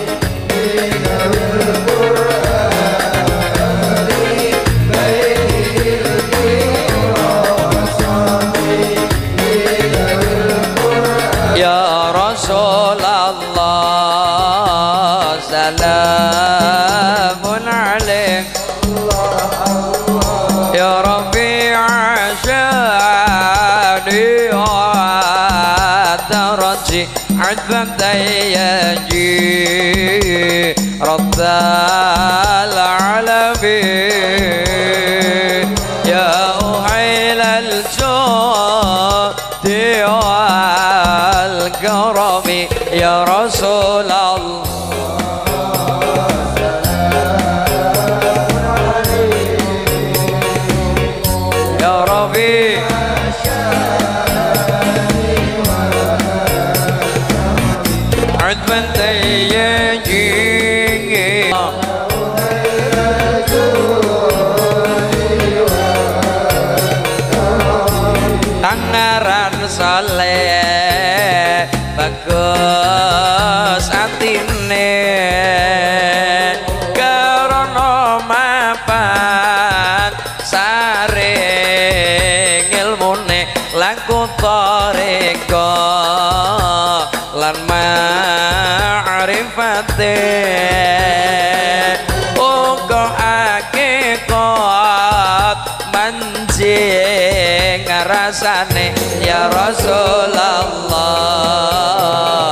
Ya Rasulullah salamun alaik Ya Rafi'a syani wa taraji adfatan yaji rabbal alamin Ya uhailal judi wal karami Ya Rasulullah Ya Rabbi Adban tayyaji Tangaran saleh bagus atine karana mapan saring ilmune laku toreko lan ma'rifate uga hakikat manjing rasane ya Rasulullah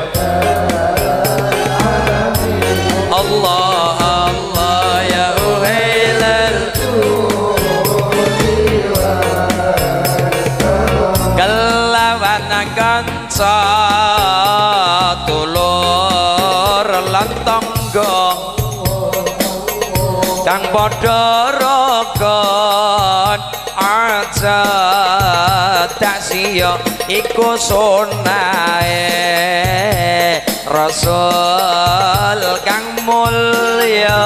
Allah Allah ya satulur lan tangga kang padha rukun aja tak sia iku sunahe Rasul kang mulya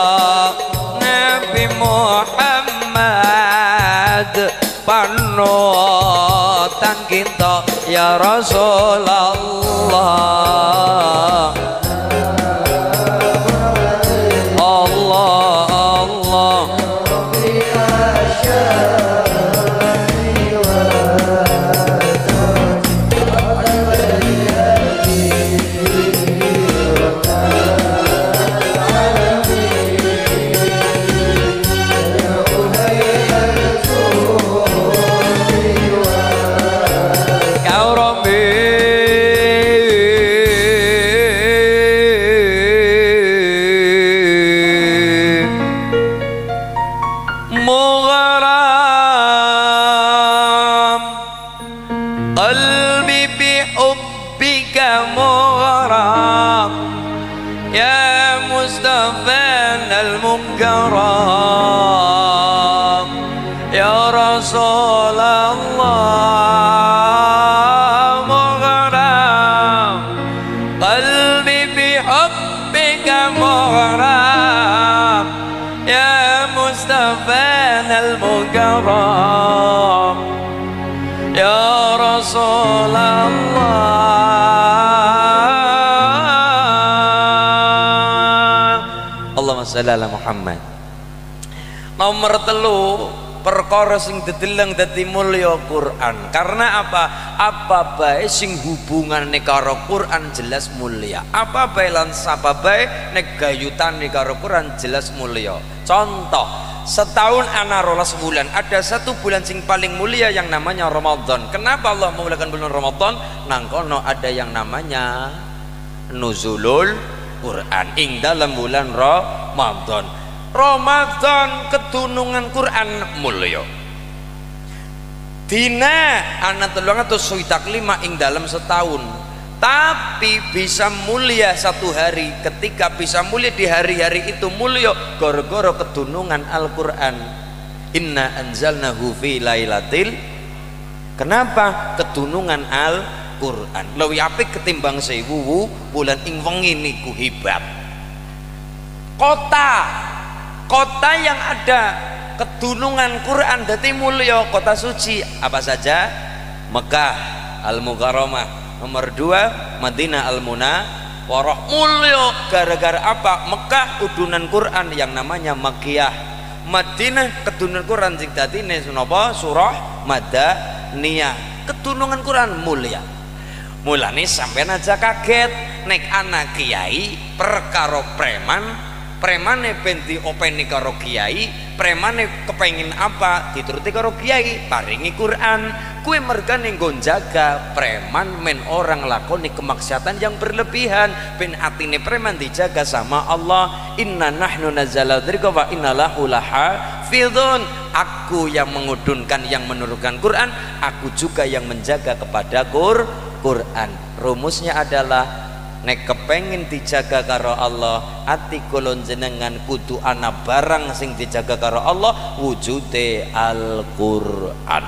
Nabi Muhammad panutan kita ya Rasulullah. Allah Allah المكرم يا رسول الله مغرم قلبي بحبك مغرم يا مصطفى المكرم يا رسول الله. Sallallahu Muhammad. Nomor telu perkara sing dedeleng dadi mulya Quran. Karena apa? Apa bae sing hubungane karo Quran jelas mulya. Apa bae lan sapa bae nek gayutane karo Quran jelas mulya. Contoh, setahun ana rolas bulan, ada satu bulan sing paling mulia yang namanya Ramadan. Kenapa Allah memuliakan bulan Ramadan? Nang kono ada yang namanya nuzulul Quran ing dalam bulan Ramadan. Ramadan ketunungan Quran mulya. Dina ana telung atus swidak lima ing dalam setahun. Tapi bisa mulia satu hari, ketika bisa mulia di hari-hari itu mulia gara-gara ketunungan Al-Quran. Inna anzalnahu fi lailatil. Kenapa? Ketunungan Al Quran lebih apik ketimbang sewu bulan ing wengi niku hebat. Kota kota yang ada ketunungan Quran dadi mulya, kota suci apa saja? Mekah Al-Mukarramah, nomor dua Madinah Al-Munawwarah. Mulya gara-gara apa? Mekah udunan Quran yang namanya Makkiyah, Madinah keturunan Quran sing dadine napa? Surah Madaniyah. Ketunungan Quran mulia. Mulane sampean aja kaget nek anak kiai perkara preman, premane ben diopeni karo kiai, premane kepengin apa dituruti karo kiai, paringi Quran. Kue mergane nggon jaga preman men orang lakoni kemaksiatan yang berlebihan, ben atine preman dijaga sama Allah. Inna nahnu nazzalna dzikra wa inna lahu lahafizun. Aku yang mengudunkan, yang menurunkan Quran, aku juga yang menjaga kepada Quran. Quran rumusnya adalah nek kepengin dijaga karo Allah, ati kula jenengan kudu ana barang sing dijaga karo Allah, wujude Al-Qur'an.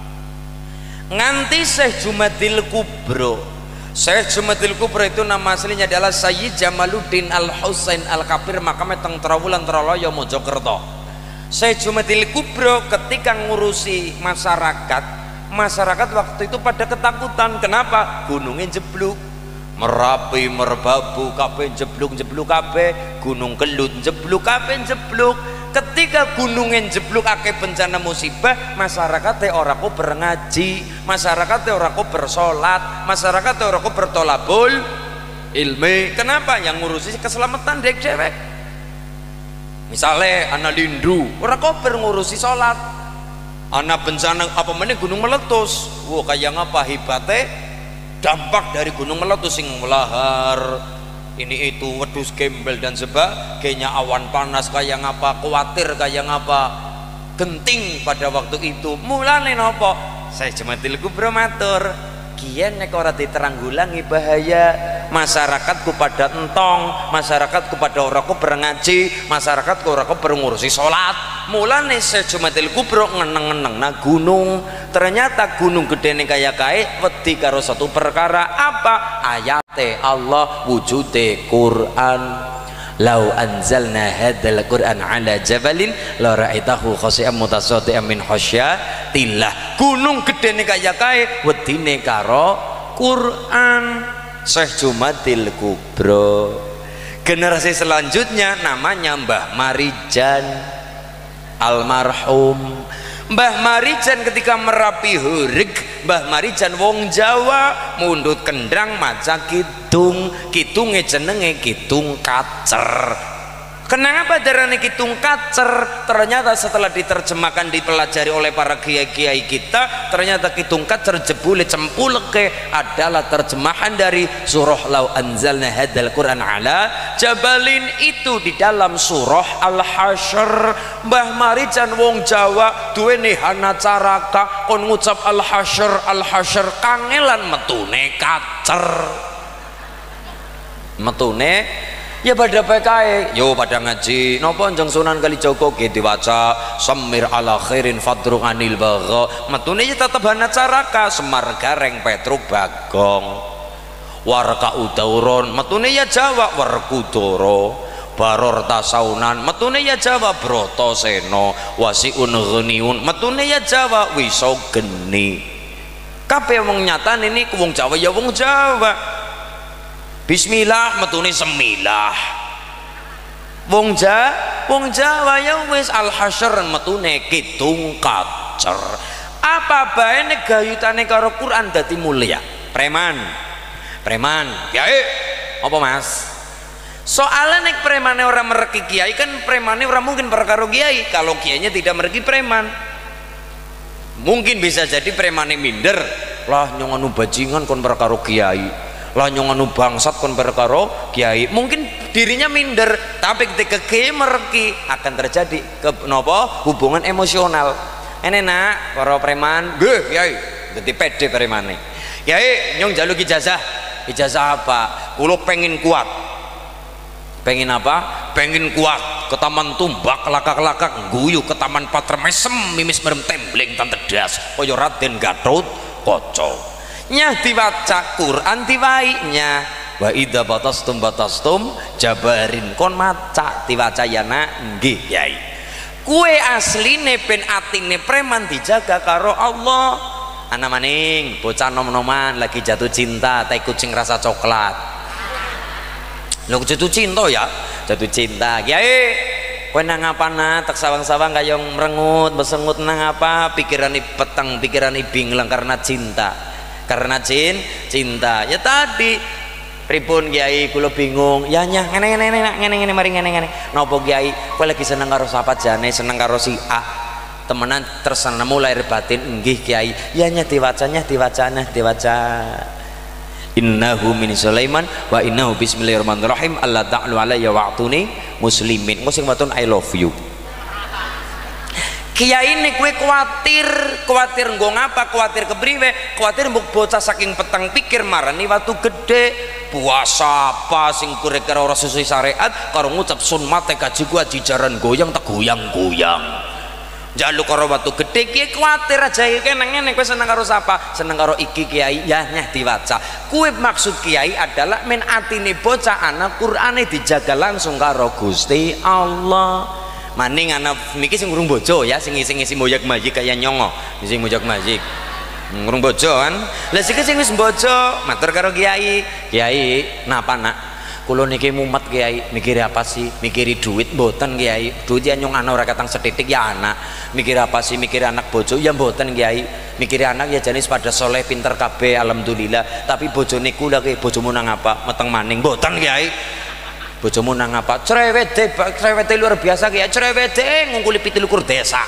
Nganti Syekh Jumadil Kubro, Syekh Jumadil Kubro itu nama aslinya adalah Sayyid Jamaluddin Al-Husain Al-Kabir, makamnya teng Trawulan Troloyo Mojokerto. Syekh Jumadil Kubro ketika ngurusi masyarakat, masyarakat waktu itu pada ketakutan. Kenapa? Gunungnya jeblok, Merapi, Merbabu kabeh jeblok jeblok kabeh, Gunung Kelut jeblok kabeh jeblok. Ketika gunungnya jeblok akeh bencana musibah, masyarakat ora kok berngaji, masyarakat ora kok bersolat, masyarakat ora kok bertolabul ilmi. Kenapa? Yang ngurusi keselamatan dek dewek. Misalnya anak lindu ora kok ngurusi solat, anak bencana apa mana gunung meletus, wah kayak ngapa hebatnya dampak dari gunung meletus sing melahar ini itu wedus gembel dan sebagainya, awan panas kayak ngapa, khawatir kayak ngapa, genting pada waktu itu. Mulane nopo Saya Jumadil Kubro matur, kian nek ora diteranggulangi bahaya masyarakatku pada entong, masyarakatku pada ora ku ngaji, masyarakatku ora ku ngurusi salat. Mulane Jumatil Kubro ngeneng-ngeneng na gunung, ternyata gunung gedene kaya kae wedi karo satu perkara apa? Ayate Allah, wujude Quran. Lau anzalna hadzal Qur'an ala jabalin la ra'aitahu khashi'an mutasaddian min khasyatillah. Gunung gedene kaya kae wedine karo Quran. Syekh Jumatil Kubro. Generasi selanjutnya namanya Mbah Marijan almarhum. Mbah Marijan ketika Merapi Hurig, Mbah Marijan wong Jawa mundut kendang maca kidung, kidunge jenenge kidung kacer. Kenapa darane kidung kacer? Ternyata setelah diterjemahkan, dipelajari oleh para kiai-kiai kita, ternyata kidung kacer jebule cempuleke adalah terjemahan dari surah Lau anzalna hadzal Qur'an ala jabalin, itu di dalam surah Al-Hasyr. Mbah Marijan wong Jawa duweni hana caraka kon ngucap Al-Hasyr Al-Hasyr kangelan metune kacer. Metune ya pada P K E, yo pada ngaji nopo njeng Sunan Kalijaga ki diwaca semir ala khairin fadru anil bagha, metune ya tetep hana caraka Semar Gareng Petruk Bagong. Warka Udauron metune ya Jawa Werkudara. Baror Tasaunan metune ya Jawa Brotoseno. Wasiun Gheniun metune ya Jawa Wisogeni. Kabeh wong nyatane niku wong Jawa ya wong Jawa. Bismillah metune semilah. Wong Jawa, wong Jawa ya wis Al-Hasyr metune kidung kacer. Apa bae nek gayutane karo Quran dadi mulia? Preman. Preman. Kiai, apa Mas? Soalnya nek premane orang mereki kiai kan premane orang mungkin perkara kiai. Kalau kiainya tidak mereki preman, mungkin bisa jadi premane minder. Lah nyonganu bajingan kon perkara kiai. Lah nyonganu bangsat kon perkara kiai, mungkin dirinya minder, tapi ketika kiai mereki akan terjadi ke nopo hubungan emosional. Ene nak para preman, nggih kiai, dadi pede premane. Kiai nyong njaluk ijazah. Ijazah apa? Kulo pengen kuat. Pengen apa? Pengen kuat ke taman tumbak lakak-lakak guyu ke taman patremesem mimis merem tembleng tan tedas kaya Raden Gatot Kaca. Nyah diwaca Quran diwainya wa idza batastum batastum jabarin kon maca diwaca yana nggih Kyai. Kue asline ben atine preman dijaga karo Allah. Ana maning bocah nom-noman lagi jatuh cinta tai kucing rasa coklat. Lho jatuh cinta ya, jatuh cinta. Kyai, kowe nang apana tak sawang-sawang kayong merengut besengut nang apa pikirane peteng pikirane bingleng karena cinta. Karena cin cinta ya tadi pripun Kiai kula bingung ya nyah ngene ngene ngene ngene mari ngene ngene napa Kiai kowe lagi seneng karo sapa jane seneng karo si A temenan tersenemu mulai batin nggih Kiai ya nyah diwaca nyah diwaca nyah diwaca innahu min Sulaiman wa innahu bismillahirrahmanirrahim alla ta'lu alayya wa'tuni muslimin engko sing waton I love you. Kiai ini kue kuatir, kuatir nggo ngapa, kuatir kepriwe, kuatir mbok bocah saking petang pikir marani watu gede puasa apa sing kira-kira ora sesuai syariat karo ngucap sun mate kaji ku ajijaran goyang tak goyang-goyang. Jaluk karo watu gede kiai kuatir aja iki nang ngene kowe seneng karo sapa? Seneng karo iki Kiai, ya nyah diwaca. Kue maksud Kiai adalah men atine bocah anak Qur'ane dijaga langsung karo Gusti Allah. Maning anak niki sing urung bojo ya sing sing isi moyak majik kaya nyongo sing moyak majik urung bojo kan lah sing sing wis bojo matur karo Kiai Kiai napa nak kula niki mumet Kiai mikiri apa sih mikiri duit mboten Kiai duit ya nyong ana ora katang setitik ya anak mikir apa sih mikir anak bojo ya mboten Kiai mikir anak ya jenis pada soleh pinter kabeh alhamdulillah tapi bojone kula ki bojomu nang apa meteng maning mboten Kiai bojomu nang apa cerewete cerewete luar biasa Kiai cerewete ngungkuli pitilukur desa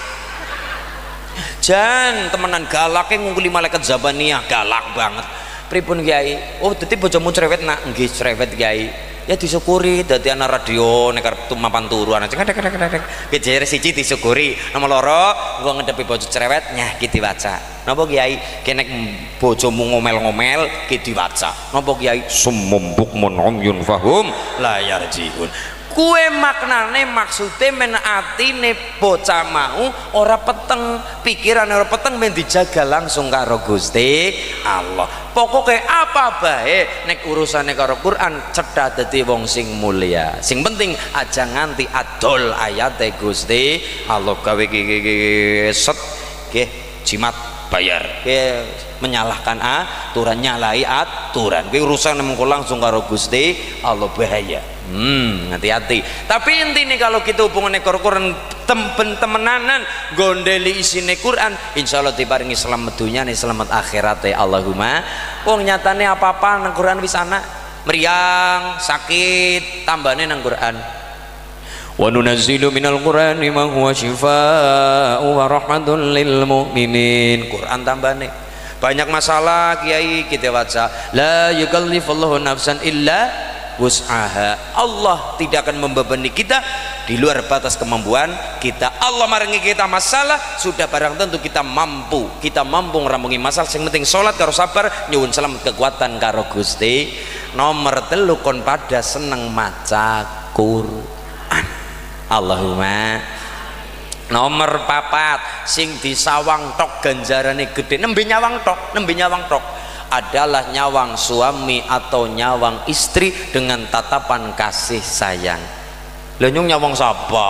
jan temenan galaknya ngungkuli malaikat zabaniyah galak banget pripun Kiai oh dadi bojomu cerewet nak nggih cerewet Kiai ya disyukuri dadi ana radio nek arep tumapan turu ana cengkek cengkek cengkek kejer siji disyukuri nomor loro engko ngedepi bojo cerewet nyah ki diwaca napa kiai kenek bojomu ngomel-ngomel ki diwaca napa kiai summum bukmun umyun fahum la yarjiun kue maknane maksude men atine bocah mau ora peteng pikiran ora peteng men dijaga langsung karo Gusti Allah pokoknya apa bae nek urusane karo Quran cedhak dadi wong sing mulia sing penting aja nganti adol ayate Gusti Allah gawe set nggih jimat bayar nggih menyalahkan aturan nyalai aturan kuwi urusan mengko langsung karo Gusti Allah bahaya. Hmm, hati-hati. Tapi intinya kalau kita hubungannya karo Quran tempen temenanan gondeli isine Quran, insya Allah diparingi selamat dunia nih selamat akhirat ya Allahumma. Wong nyatane apa-apa nang Quran wis ana. Meriang, sakit, tambane nang Quran. Wa nunazzilu minal Qur'ani ma huwa syifaa'u wa rahmatun lil mu'minin. Quran tambane. Banyak masalah kiai kita baca. La yukallifullahu nafsan illa wus'aha. Allah tidak akan membebani kita di luar batas kemampuan kita. Allah maringi kita masalah sudah barang tentu kita mampu kita mampu ngrampungi masalah yang penting sholat karo sabar nyuwun selamat kekuatan karo Gusti. Nomor telu kon pada seneng maca Quran Allahumma. Nomor papat sing disawang tok ganjarane gede nembe nyawang tok nembe nyawang tok adalah nyawang suami atau nyawang istri dengan tatapan kasih sayang. Lha nyung nyawang sapa?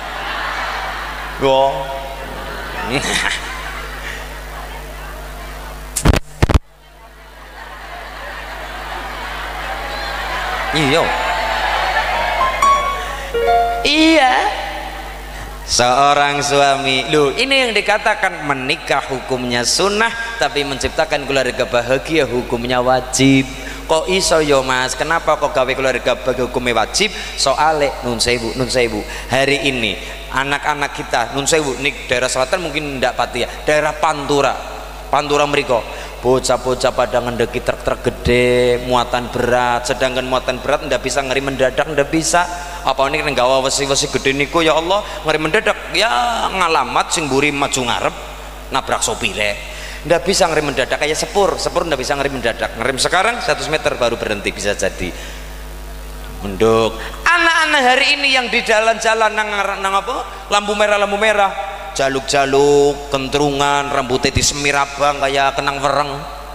Yo. Iya. Iya. Seorang suami, loh ini yang dikatakan menikah hukumnya sunnah tapi menciptakan keluarga bahagia hukumnya wajib. Kok iso yo mas, kenapa kok gawe keluarga bahagia hukumnya wajib? Soale nun sewu, nun sewu hari ini anak-anak kita nun sewu nih daerah selatan mungkin tidak pati ya, daerah Pantura Pantura mereka bocah-bocah pada ngendeki truk-truk gede muatan berat, sedangkan muatan berat ndak bisa ngeri mendadak, ndak bisa apa ini nggawa wesi-wesi gede niku ya Allah ngeri mendadak ya ngalamat sing mburi maju ngarep nabrak sopire ndak bisa ngeri mendadak kayak sepur sepur ndak bisa ngeri mendadak ngerem sekarang seratus meter baru berhenti bisa jadi menduk. Anak-anak hari ini yang di jalan-jalan nang, nang apa lampu merah lampu merah jaluk-jaluk kentrungan rambutnya disemir abang kayak kenang wereng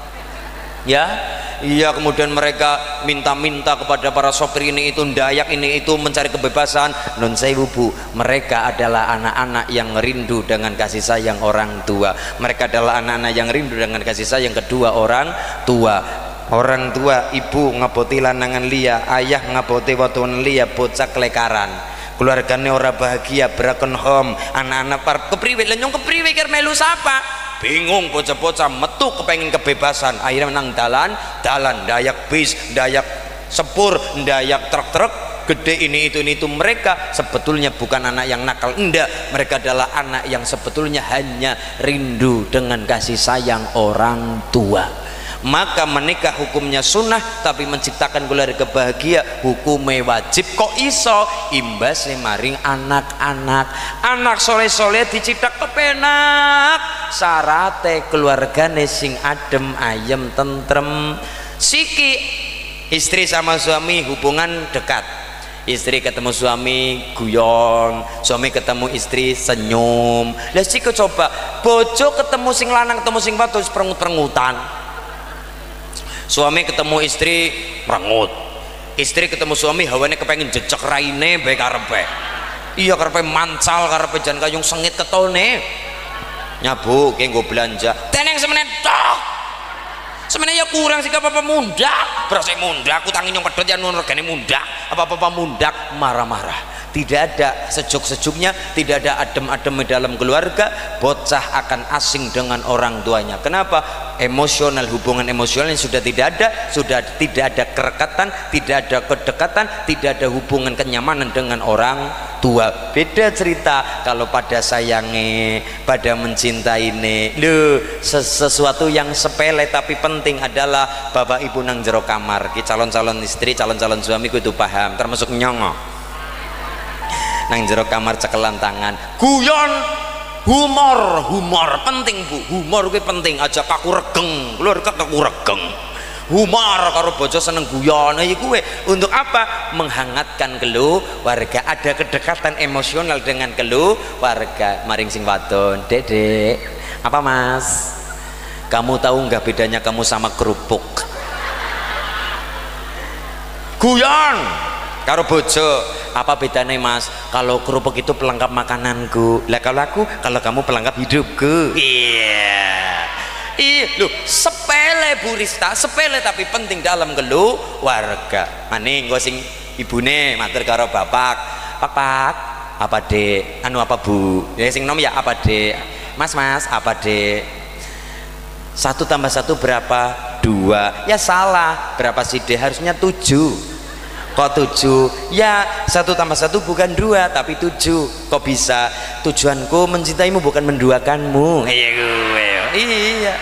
ya iya kemudian mereka minta-minta kepada para sopir ini itu ndayak ini itu mencari kebebasan. Non sewu bu, mereka adalah anak-anak yang rindu dengan kasih sayang orang tua, mereka adalah anak-anak yang rindu dengan kasih sayang kedua orang tua. Orang tua ibu ngaboti lanangan liya, ayah ngaboti watuan liya, bocah kelekaran keluarganya ora bahagia broken home anak-anak par kepriwe lenyong kepriwe ker melu sapa bingung bocah-bocah metu kepengen kebebasan akhirnya menang dalan dalan dayak bis dayak sepur dayak truk-truk gede ini itu ini itu mereka sebetulnya bukan anak yang nakal enggak, mereka adalah anak yang sebetulnya hanya rindu dengan kasih sayang orang tua. Maka menikah hukumnya sunnah tapi menciptakan keluarga bahagia hukumnya wajib. Kok iso imbasnya maring anak-anak anak soleh-soleh dicitak kepenak sarate keluargane sing adem ayem tentrem. Siki istri sama suami hubungan dekat, istri ketemu suami guyon, suami ketemu istri senyum. Lah siki coba bojo ketemu sing lanang ketemu sing wadon perengut-perengutan. Suami ketemu istri merengut, istri ketemu suami hawane kepengen jejak raine bae karepe iya karepe mancal karepe jan kayung sengit ketone nyabu kayak gue belanja teneng semenen tok sebenarnya kurang sih apa-apa mundak berasa mundak aku tangi nyong pedot ya nun regane mundak apa-apa mundak marah-marah tidak ada sejuk-sejuknya, tidak ada adem-adem di dalam keluarga, bocah akan asing dengan orang tuanya. Kenapa? Emosional, hubungan emosional yang sudah tidak ada, sudah tidak ada kerekatan, tidak ada kedekatan, tidak ada hubungan kenyamanan dengan orang tua. Beda cerita kalau pada sayangi, pada mencintai ini. Loh, sesuatu yang sepele tapi penting adalah bapak ibu nang jero kamar, ki calon-calon istri, calon-calon suami itu paham, termasuk nyongo nang jero kamar cekelan tangan guyon humor humor penting bu, humor gue penting aja kaku regeng keluar kaku regeng humor karo bojo seneng guyon ya gue untuk apa? Menghangatkan keluarga, ada kedekatan emosional dengan keluarga. Maring sing wadon, dedek apa mas, kamu tahu nggak bedanya kamu sama kerupuk? Guyon karo bojo, apa bedanya mas? Kalau kerupuk itu pelengkap makananku, lah kalau aku, kalau kamu pelengkap hidupku. Iya yeah. Ih, loh, sepele Bu Rista, sepele tapi penting dalam keluarga. Maning gue sing ibune matur karo bapak, bapak apa dek, anu apa bu, ya sing nom ya apa dek, mas mas apa dek, satu tambah satu berapa? Dua. Ya salah, berapa sih dek? Harusnya tujuh. Kok tujuh? Ya satu tambah satu bukan dua tapi tujuh. Kok bisa? Tujuanku mencintaimu bukan menduakanmu. Iya gue. Iya.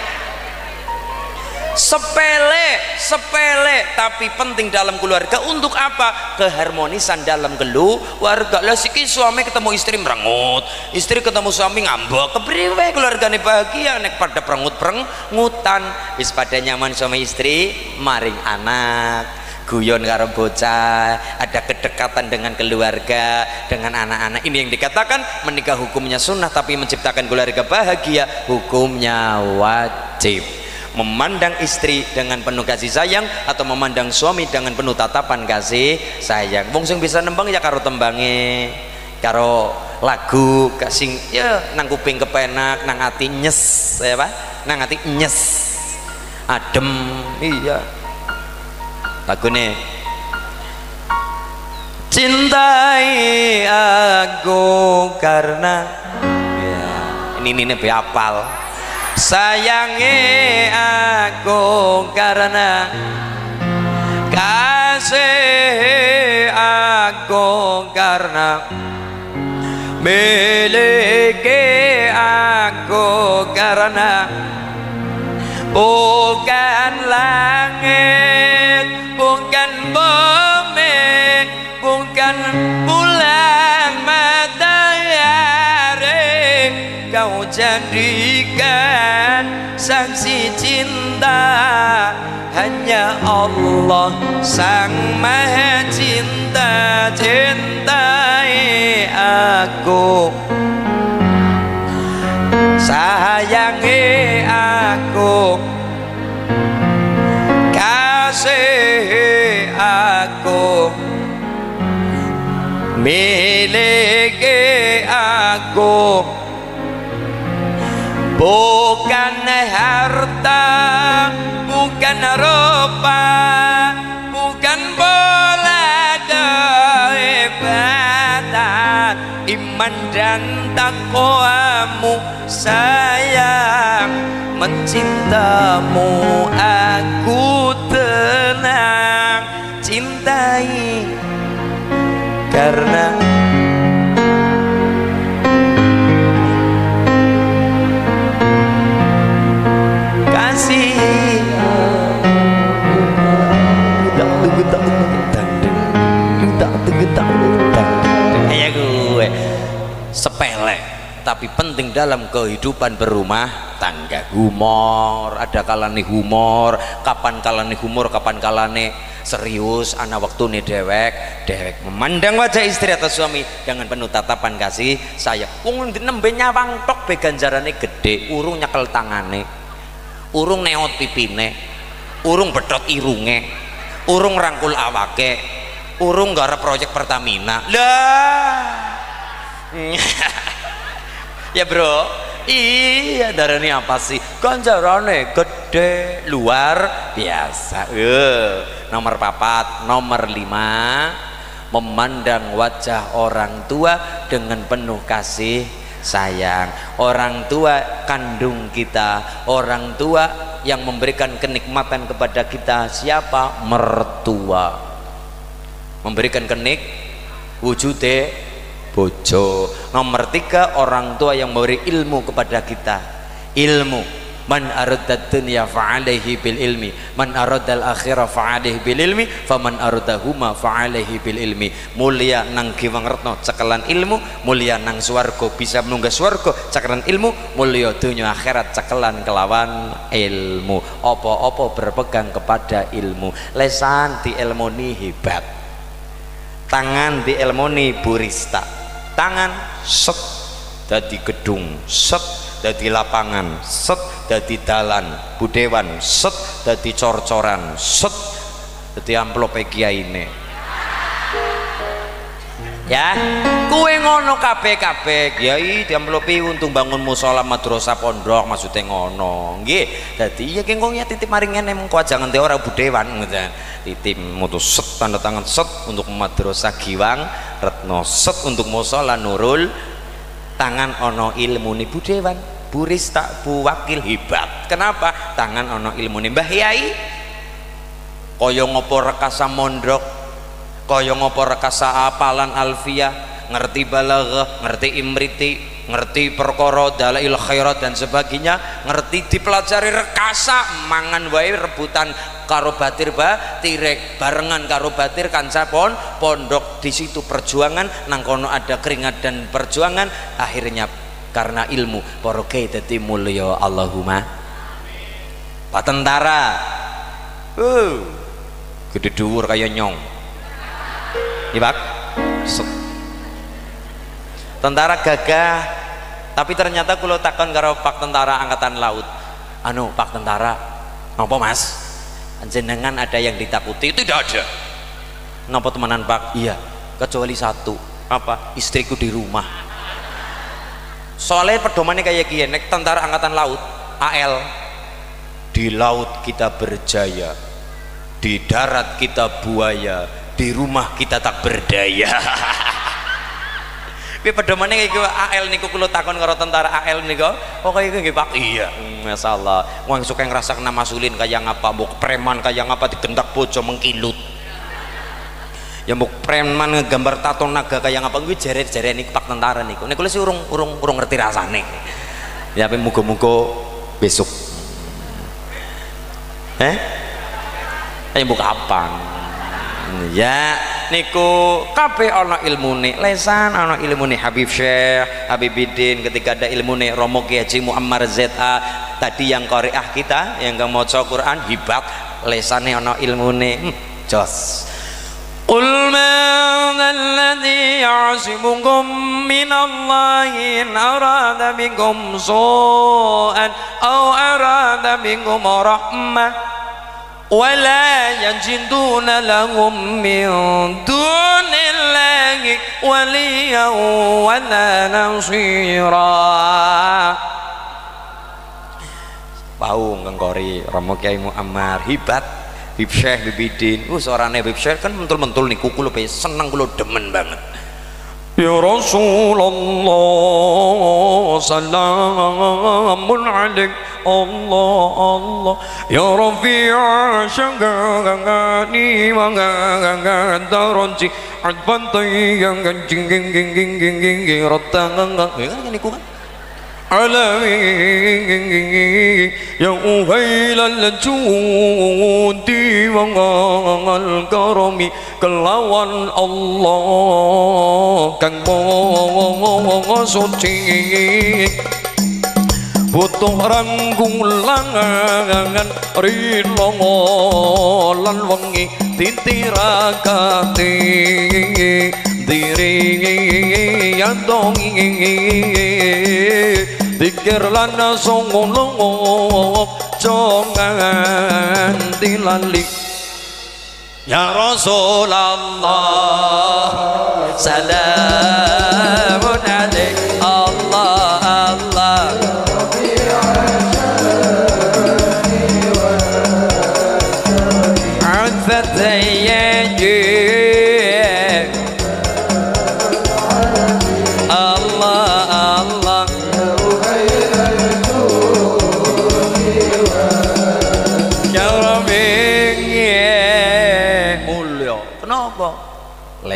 Sepele, sepele tapi penting dalam keluarga. Untuk apa? Keharmonisan dalam keluarga. Lah siki suami ketemu istri merengut, istri ketemu suami ngambek, kepriwe keluargane bahagia nek pada perengut-perengutan. Wis pada nyaman suami istri, maring anak guyon karo bocah, ada kedekatan dengan keluarga, dengan anak-anak. Ini yang dikatakan menikah hukumnya sunnah tapi menciptakan keluarga bahagia hukumnya wajib. Memandang istri dengan penuh kasih sayang atau memandang suami dengan penuh tatapan kasih sayang. Wong sing bisa nembang ya karo tembange, karo lagu kasing ya nang kuping kepenak, nang ati nyes ya Pak, nang ati nyes adem. Iya lagune cintai aku karena ya, ini ini be apal, sayangi aku karena kasih aku karena miliki aku karena bukan langit, bukan bumi, bukan bulan matahari, kau jadikan saksi cinta hanya Allah sang maha cinta. Cintai aku, sayangi aku, kasih aku, miliki aku, bukan harta, bukan rupa, bukan bola kehebatan, iman dan takwamu sayang, mencintamu aku tenang, cintai karena kasih. Kayak gue sepele tapi penting dalam kehidupan berumah tangga. Humor, ada kalane humor, kapan kalane humor, kapan kalane serius. Ana waktu nih dewek dewek memandang wajah istri atau suami dengan penuh tatapan kasih sayang. Wong nembe nyawang tok be ganjarane gede, urung nyekel tangane, urung neot pipine, urung bedot irunge, urung rangkul awake, urung garap proyek Pertamina. Lah ya bro, iya darahnya apa sih? Ganjarane gede luar biasa. Uh, nomor papat, nomor lima, memandang wajah orang tua dengan penuh kasih sayang. Orang tua kandung kita, orang tua yang memberikan kenikmatan kepada kita siapa? Mertua. Memberikan kenik wujude bojo. Nomor tiga, orang tua yang memberi ilmu kepada kita. Ilmu, man aradad dunya fa'alaihi bil ilmi, man aradal akhirah fa'alaihi bil ilmi, faman aradahuma fa'alaihi bil ilmi. Mulia nang Giwang Retno cekelan ilmu, mulia nang swarga bisa menunggah swarga cekelan ilmu, mulia dunya akhirat cekelan kelawan ilmu. Apa-apa berpegang kepada ilmu. Lesan diilmoni hebat, tangan diilmoni burista, tangan set dadi gedung, set dadi lapangan, set dadi dalan, budewan, set dadi cor-coran, set dadi amplope kiyaine. Ya, kue ngono kabeh-kabeh kiai di amplope untuk bangun musala madrasah pondok maksudnya ngono. Nggih, dadi ya kengkong ya titip maring ngene mengko aja ngente ora budewan ngoten. Titip mutus set tanda tangan set untuk madrasah Giwang Retno, set untuk musala Nurul, tangan ono ilmu nih budewan, buris tak bu wakil hebat. Kenapa? Tangan ono ilmu nih Mbah Yai. Koyo ngopo rekasa mondok, koyo ngopo rekasa apalan alfiyah, ngerti balaghah, ngerti imriti, ngerti perkara dalail khairat dan sebagainya, ngerti dipelajari rekasa, mangan wae rebutan karo batir batirek barengan karo batir kanca pon pondok. Di situ perjuangan, nang kono ada keringat dan perjuangan, akhirnya karena ilmu para kiai dadi mulya. Allahumma Pak tentara uh gede dhuwur kaya nyong iki Pak. Tentara gagah, tapi ternyata kalau takon karo Pak tentara angkatan laut, anu Pak tentara ngopo Mas, jenengan ada yang ditakuti? Tidak ada. Ngopo temenan Pak? Iya, kecuali satu. Apa? Istriku di rumah. Soalnya pedomannya kayak gini, nek tentara angkatan laut A L, di laut kita berjaya, di darat kita buaya, di rumah kita tak berdaya. Tapi pedomannya kayak gitu. A L niku kulo takon karo tentara A L niku, oh kayak gitu Pak. Iya, masalah. Wong suka ngerasa kena masulin kayak ngapa, mbok preman kayak ngapa digendak bojo mengkilut. Ya mbok preman ngegambar tato naga kayak ngapa kuwi jere-jere niku Pak tentara niku. Niku sih urung urung urung ngerti rasane. Ya tapi muga-muga besok. Eh? Ayo mbok kapan? Ya niku kabeh ana ilmune, lesan ana ilmune Habib Syekh Habibidin, ketika ada ilmune Romo Ki Haji Muammar Z A tadi yang qariah kita yang gak maca Quran hebat, lesane ana ilmune. hmm, jos. Qul man alladhi ya'simukum minallahi in arada bikum su'an aw arada bikum rahmah ولا يجدون لهم من دون الله وليا ولا نصيرا. Bau ngengkori Romo Kiai Muammar hebat, Habib Syekh Habibidin. Uh suarane Habib Syekh kan mentul-mentul niku kulo seneng, kulo demen banget. Ya Rasulullah salamun alaik Allah Allah ya Rafi'a syagani wa ngadaronci adban tayyang jing jing jing jing jing jing jing ratang kan niku kan alawi ya uhailal judi wa ngal karami kelawan Allah kang maha suci butuh rangkulangan rilongo lan wengi titirakati diri yandongi dikir lan songolong jangan dilali. Ya Rasulullah salamun alaik Allah Allah azat ya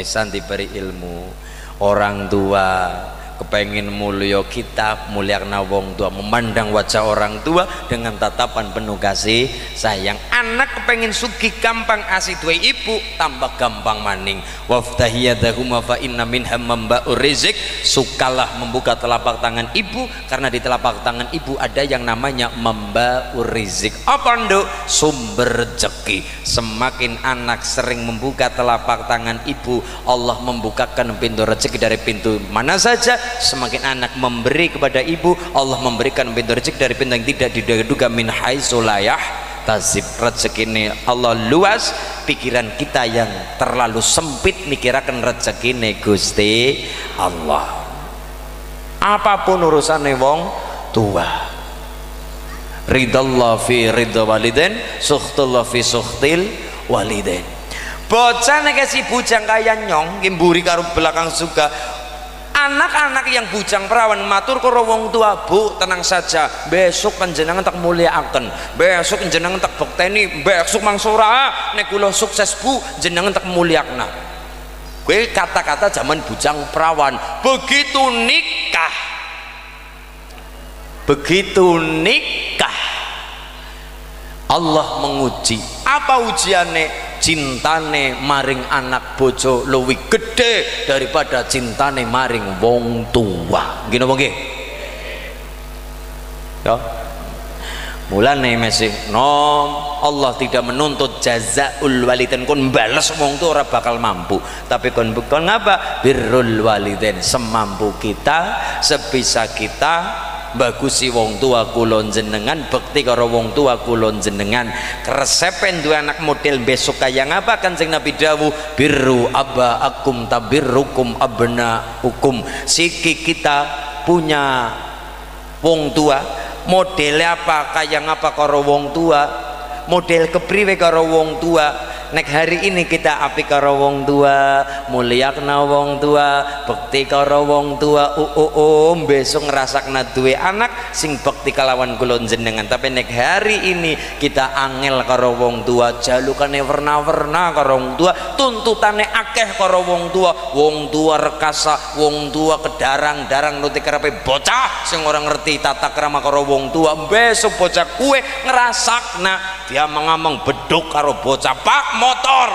ihsan diberi ilmu. Orang tua kepengen mulia kita, mulyakna wong tua, memandang wajah orang tua dengan tatapan penuh kasih sayang. Anak kepengen sugih gampang asih duwe ibu, tambah gampang maning. Waftahiyadahuma fa inna minha mamba'ur rizq, sukalah membuka telapak tangan ibu karena di telapak tangan ibu ada yang namanya mamba'ur rizq. Apa nduk? Sumber rezeki. Semakin anak sering membuka telapak tangan ibu, Allah membukakan pintu rezeki dari pintu mana saja. Semakin anak memberi kepada ibu, Allah memberikan pintu rezeki dari pintu yang tidak diduga, min haitsu la yahtasib. Rezeki ini Allah luas, pikiran kita yang terlalu sempit mikirakan rezeki ini Gusti Allah. Apapun urusannya wong tua, ridallah fi ridha walidain, sukhtullah fi sukhtil walidain. Bocah nek si bujang kaya nyong ngimburi karo belakang suka. Anak-anak yang bujang perawan matur karo wong tua, Bu tenang saja, besok panjenengan tak mulyakaken, besok jenengan tak bekteni, besok mangsura nek kula sukses Bu jenengan tak mulyakna. Kuwi kata-kata zaman bujang perawan. Begitu nikah, begitu nikah Allah menguji. Apa ujiannya? Cintane maring anak bojo luwih gede daripada cintane maring wong tua. Gini apa nggih? Ya. Mulane mesih nom Allah tidak menuntut jazaul walidain kon bales wong tua ora bakal mampu, tapi kon kon ngapa? Birrul walidain, semampu kita, sebisa kita bagusi wong tua kulon jenengan, bekti karo wong tua kulon jenengan. Keresepen dua anak model besok kaya ngapa? Kanjeng Nabi dawuh birru abba akum tabirrukum abna hukum. Siki kita punya wong tua model apa kaya ngapa karo wong tua, model kepriwe karo wong tua. Nek hari ini kita apik karo wong tua, mulyakna wong tua, bekti karo wong tua, um besok ngrasakna duwe anak sing bekti kalawan kula jenengan. Tapi nek hari ini kita angel karo wong tua, jalukane werna-werna karo wong tua, tuntutane akeh karo wong tua, wong tua rekasa, wong tua kedarang-darang nuti karepe bocah sing ora ngerti tata krama karo wong tua, besok bocah kuwe ngrasakna dia mengamong beduk karo bocah pak motor.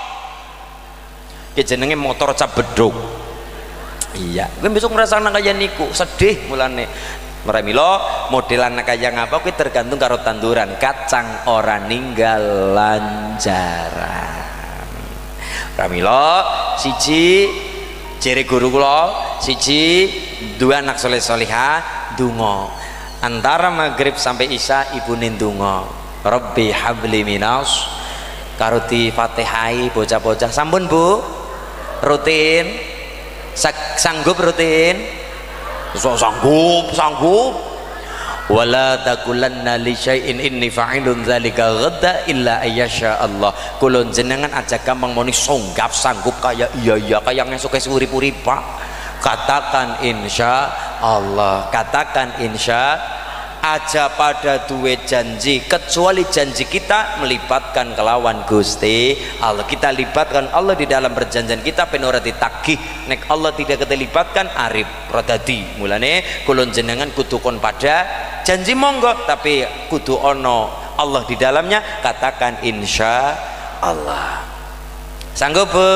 Ki jenenge motor cap beduk. Iya, kowe besok ngrasakna kaya niku, sedih mulane. Mramila model anak kaya ngapa kuwi tergantung karo tanduran. Kacang ora ninggal lanjaran. Mramila siji jere guru kula, siji dua anak soleh solihah donga. Antara maghrib sampai isya ibune ndonga. Rabbi habli minas karo di Fatihai bocah-bocah. Sampun Bu? Rutin? Sanggup rutin? So, sanggup, sanggup. Wala taqulanna li syai'in inni fa'ilun dzalika ghadda illa ayyasha Allah. Kulon jenengan aja gampang muni songgap sanggup kaya iya iya kaya ngesuk urip-urip Pak. Katakan insya Allah, katakan insya aja pada duwe janji, kecuali janji kita melibatkan kelawan Gusti Allah. Kita libatkan Allah di dalam perjanjian kita ben ora ditagih. Nek Allah tidak ketelibatkan arif rodadi. Mulane kulon jenengan kudu kon pada janji monggo, tapi kudu ono Allah di dalamnya. Katakan insya Allah. Sanggup Bu?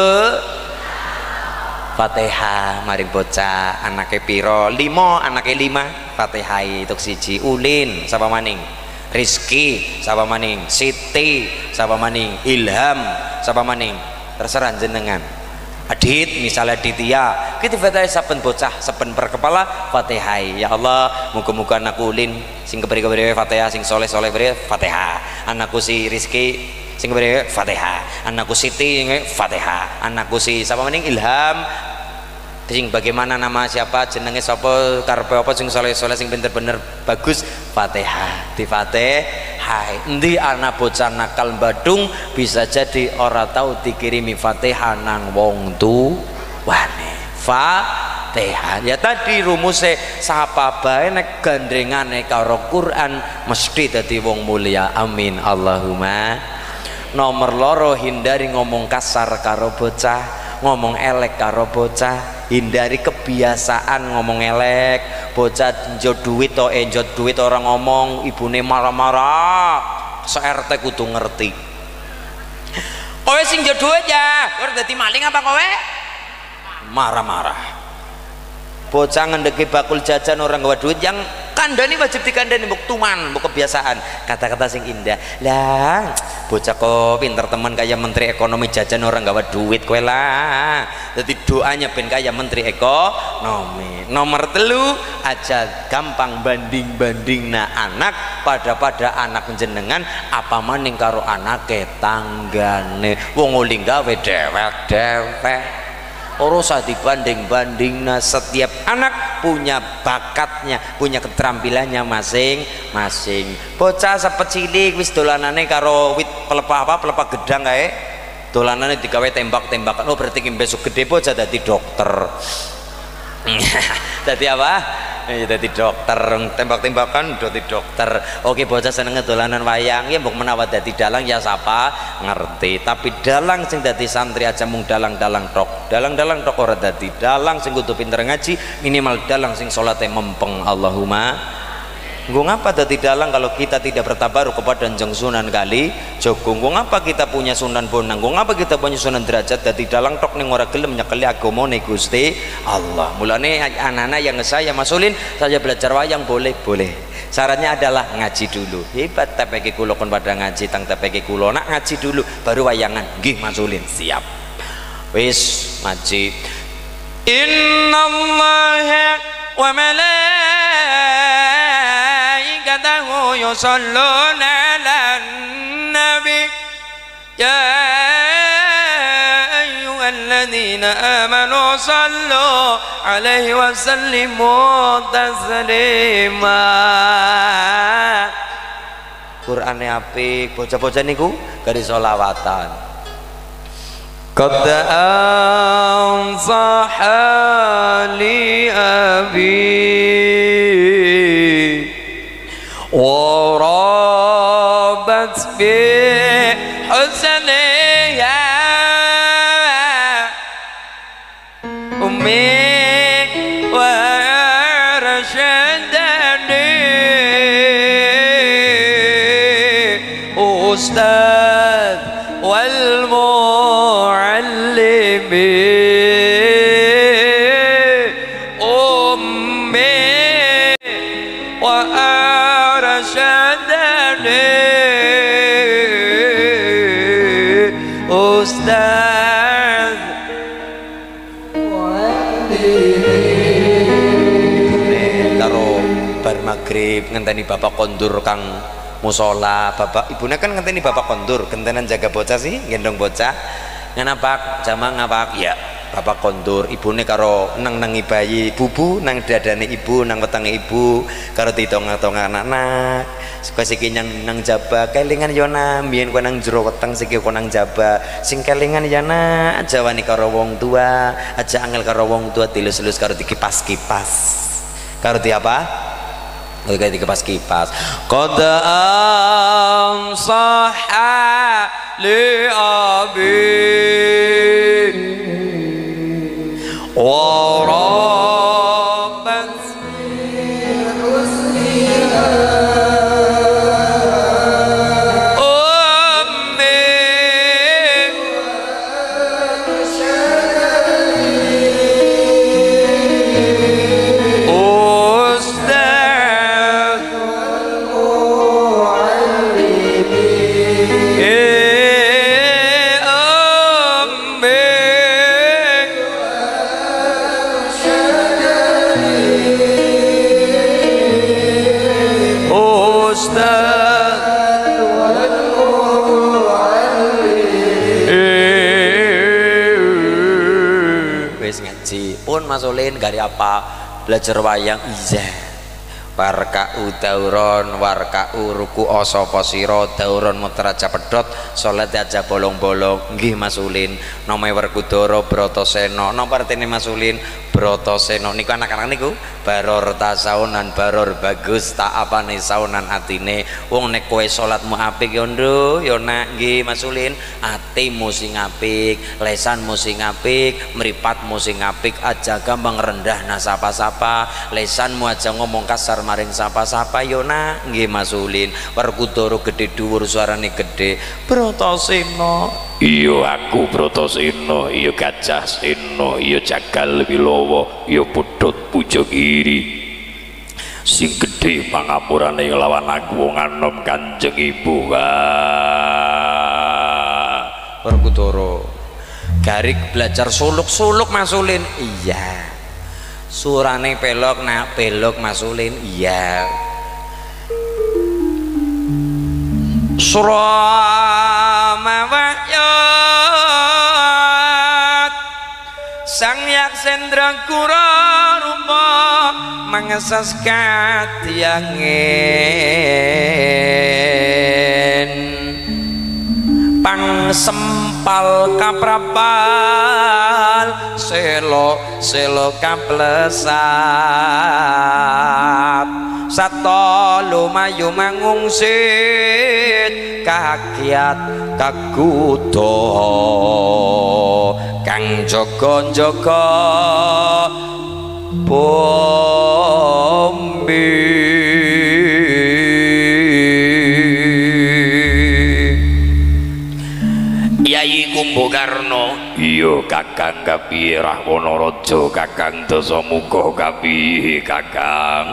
Fatihah maring bocah anake piro? Limo, anake lima. Fatihai tuk siji. Ulin sapa maning? Rizki sapa maning? Siti sapa maning? Ilham sapa maning? Terserah jenengan. Adit misalnya Aditya, kita fatihai saben bocah saben per kepala Fatihai. Ya Allah, muga-muga anakku Ulin sing keberi-keberi Fatihah, sing soleh-soleh beri Fatihah. Anakku si Rizki sing beri Fatihah, anakku Siti Fatihah, anakku si sapa maning Ilham sing bagaimana nama siapa jenenge sapa karepe apa sing soleh-soleh sing bener-bener bagus Fatihah. Di Fatihah endi anak bocah nakal badung bisa jadi ora tahu dikirimi Fatihah nang wong tuwane. Fatihah ya tadi rumusnya sapa bae nek gandrengane karo Quran mesti dadi wong mulia. Amin Allahumma. Nomor loro hindari ngomong kasar karo bocah. ngomong elek karo bocah, hindari kebiasaan ngomong elek. Bocah njot duit to enjot duit orang ngomong ibune marah-marah, se-R T kudu ngerti. Kowe sing njot duit ya, kowe dadi maling apa kowe? Marah-marah. Bocah ngendeki bakul jajan orang gawa duit, yang kandani wajib dikandani, mbok tuman, mbok kebiasaan. Kata-kata sing indah. Lah, bocah kok pinter teman kayak menteri ekonomi jajan orang gawa duit kowe lah. Jadi doanya ben kayak menteri ekonomi. Nomor telu, aja gampang banding-banding na anak pada pada anak jenengan apa maning karo anake tanggane. Wong uling gawe dewek-dewek. Ora usah dibanding-banding. Nah, setiap anak punya bakatnya, punya keterampilannya masing-masing. Bocah sepecilik wis dolanane karo wit pelepah apa pelepah gedang kae, dolanane digawe tembak-tembakan. Oh berarti besok gede bocah dadi dokter. Dadi apa? Ya dadi dokter, tembak-tembakan dadi dokter. Oke, bocah seneng dolanan wayang, ya mbok menawa dadi dalang ya sapa ngerti. Tapi dalang sing dadi santri aja mung dalang-dalang tok. Dalang-dalang tok ora dadi dalang sing kudu pinter ngaji, minimal dalang sing salate mempeng. Allahumma. Nggo ngapa dadi dalang kalau kita tidak bertabaruk kepada Kanjeng Sunan Kali Jogo? Nggo ngapa kita punya Sunan Bonang? Nggo ngapa kita punya Sunan Derajat? Dadi dalang tok ning ora gelem nyekeli agamane Gusti Allah. Mulane anak-anak yang saya masulin, saya belajar wayang boleh boleh. Syaratnya adalah ngaji dulu. Hebat T P K kula kon pada ngaji tang T P K kula. Nak ngaji dulu baru wayangan. Nggih masulin, siap. Wis ngaji. Innallaha wa malaikatahu yusholluna 'alan nabi ya ayyuhalladzina amanu shallu 'alaihi wa sallimu taslima. Qur'ane apik, bocah-bocah niku garis sholawatan. Qad ansaha li abi wa rabat bi husniha ummi wa arshadani ustad wal muallimi ummi wa arshadani ustad karo bar magrib ngenteni bapak kondur kang musola, bapak ibunya kan ngenteni bapak kondur gentenan jaga bocah sih, gendong bocah nganapak jamaah ngapak ya bapak kondur, ibunya karo nang nangi bayi bubu nang dadane ibu nang wetenge ibu karo ditong-tong anak-anak suka siki nang nang jaba kelingan yona mbiyen kowe nang jero weteng siki kowe nang jaba sing kelingan yana jawani karo wong tua aja angel karo wong tua dilus-lus karo dikipas-kipas karo di apa? Kayak dikipas-kipas. Qad ansaha li abi wa rabbat masulin gari apa belajar wayang iya warka'u dauron warka'u ruku sapa sira dauron mutraja pedhot salat aja bolong-bolong nggih Mas Ulin nome Werkudara Bratasena napa artine Mas Ulin Bratasena niku anak-anak niku baror tasaunan baror bagus tak apane saunan atine wong nek kowe salatmu apik ya nduk ya nak nggih Mas Ulin atimu sing apik lesanmu sing apik mripatmu sing apik aja gampang rendah nah sapa-sapa lesanmu aja ngomong kasar maring sapa-sapa yo nak nggih Mas Ulin Werkudara gedhe dhuwur suarane gedhe Bratasena
iya aku Bratasena iya Gajah Sena iya Jagal Wilawa iya Pudhot Pujagiri sing gedhe pangapurane lawan aku wong anom Kanjeng Ibu.
Werkudara garik belajar suluk-suluk Mas Ulin iya surane pelok nak pelok Mas Ulin iya Surama wahyat sang yak sendra kura rupa mangesas katyangen pang sempal kaprapal selo selo kaplesat sato lumayu mangungsit kakiat kakuto kang jaga-jaga bombi
Yai Kumbakarna iya Kakang kapiye Rahwana Raja Kakang Dasamuka kapiye Kakang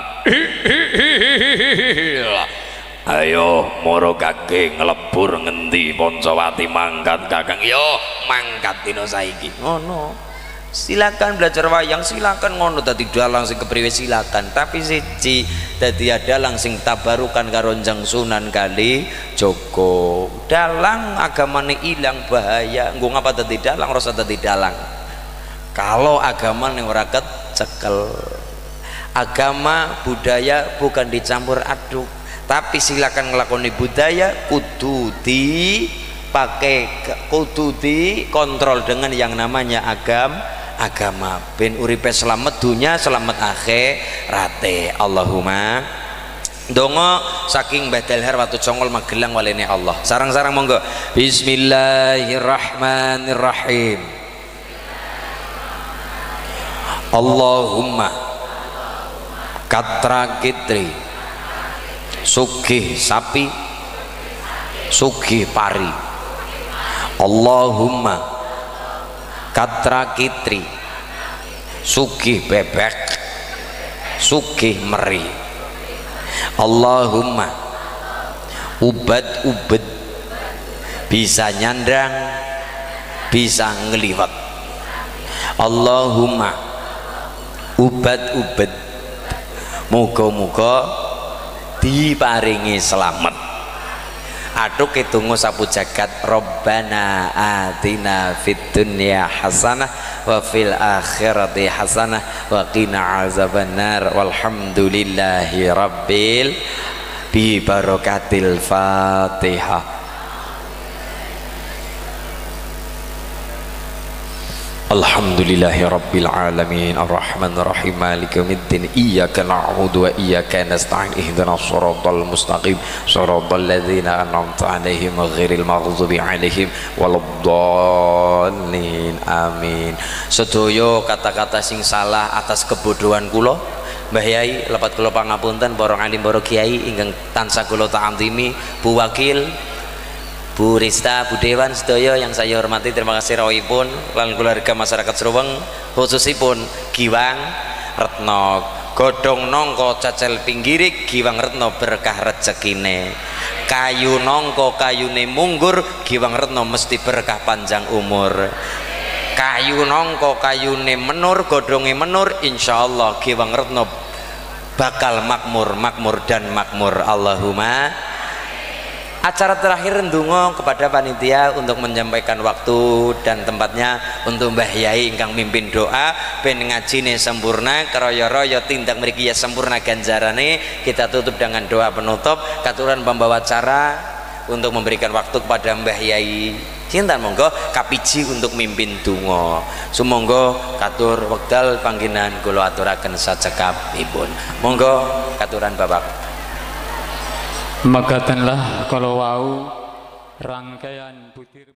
ayo mara Kakang nglebur ngendi Pancawati mangkat Kakang yo mangkat dina saiki ngono silakan belajar wayang silakan ngono dadi dalang sing kepriwe silakan tapi siji dadi dalang sing tabarukan karo Njang Sunan Kalijaga dalang agamane ilang bahaya nggo ngapa dadi dalang rasa dadi dalang kalau agamane ora kecekel agama budaya bukan dicampur aduk tapi silakan ngelakoni budaya kudu di pakai kudu di kontrol dengan yang namanya agam agama ben uripe selamat dunya selamat akhirate Allahumma dongo saking Mbah Dalhar Watu Congol Magelang walene Allah sarang-sarang monggo bismillahirrahmanirrahim Allahumma katra kitri sugih sapi sugih pari Allahumma katra kitri sugih bebek sugih meri Allahumma ubat-ubet bisa nyandang bisa ngeliwat Allahumma ubat-ubet muga-muga diparingi selamat aduh ketunggu sapu jagat Rabbana atina fid dunya hasanah wa fil akhirati hasanah wa qina azabannar walhamdulillahi rabbil bi barakatil Fatihah. Alhamdulillahi rabbil alamin arrahmanir rahim maliki yaumiddin iyyaka na'budu wa iyyaka nasta'in ihdinas siratal mustaqim siratal ladzina an'amta 'alaihim ghairil maghdubi 'alaihim waladdallin amin. Sedaya kata-kata sing salah atas kebodohan kula Mbah Yai lepat kula pangapunten para alim para kiai ingkang tansah kula ta'zimi Bu Wakil Bu Rista, Bu Dewan sedaya yang saya hormati, terima kasih rawuhipun lan keluarga masyarakat Sroweng khususipun Giwang Retno godhong nangka cacel pinggirik Giwang Retno berkah rezekine kayu nangka kayune munggur Giwang Retno mesti berkah panjang umur kayu nangka kayune menur godhonge menur insyaallah Giwang Retno bakal makmur makmur dan makmur Allahumma
acara terakhir ndonga kepada panitia untuk menyampaikan waktu dan tempatnya untuk Mbah Yai ingkang mimpin doa ben ngajine sempurna karaya-raya tindak mriki ya sempurna ganjarane. Kita tutup dengan doa penutup. Katuran pembawa acara untuk memberikan waktu kepada Mbah Yai cinta monggo kapiji untuk mimpin donga. Sumangga katur wekdal panggenan kula aturaken sajekapipun. Monggo katuran Bapak.
Makatanlah kalau wau rangkaian butir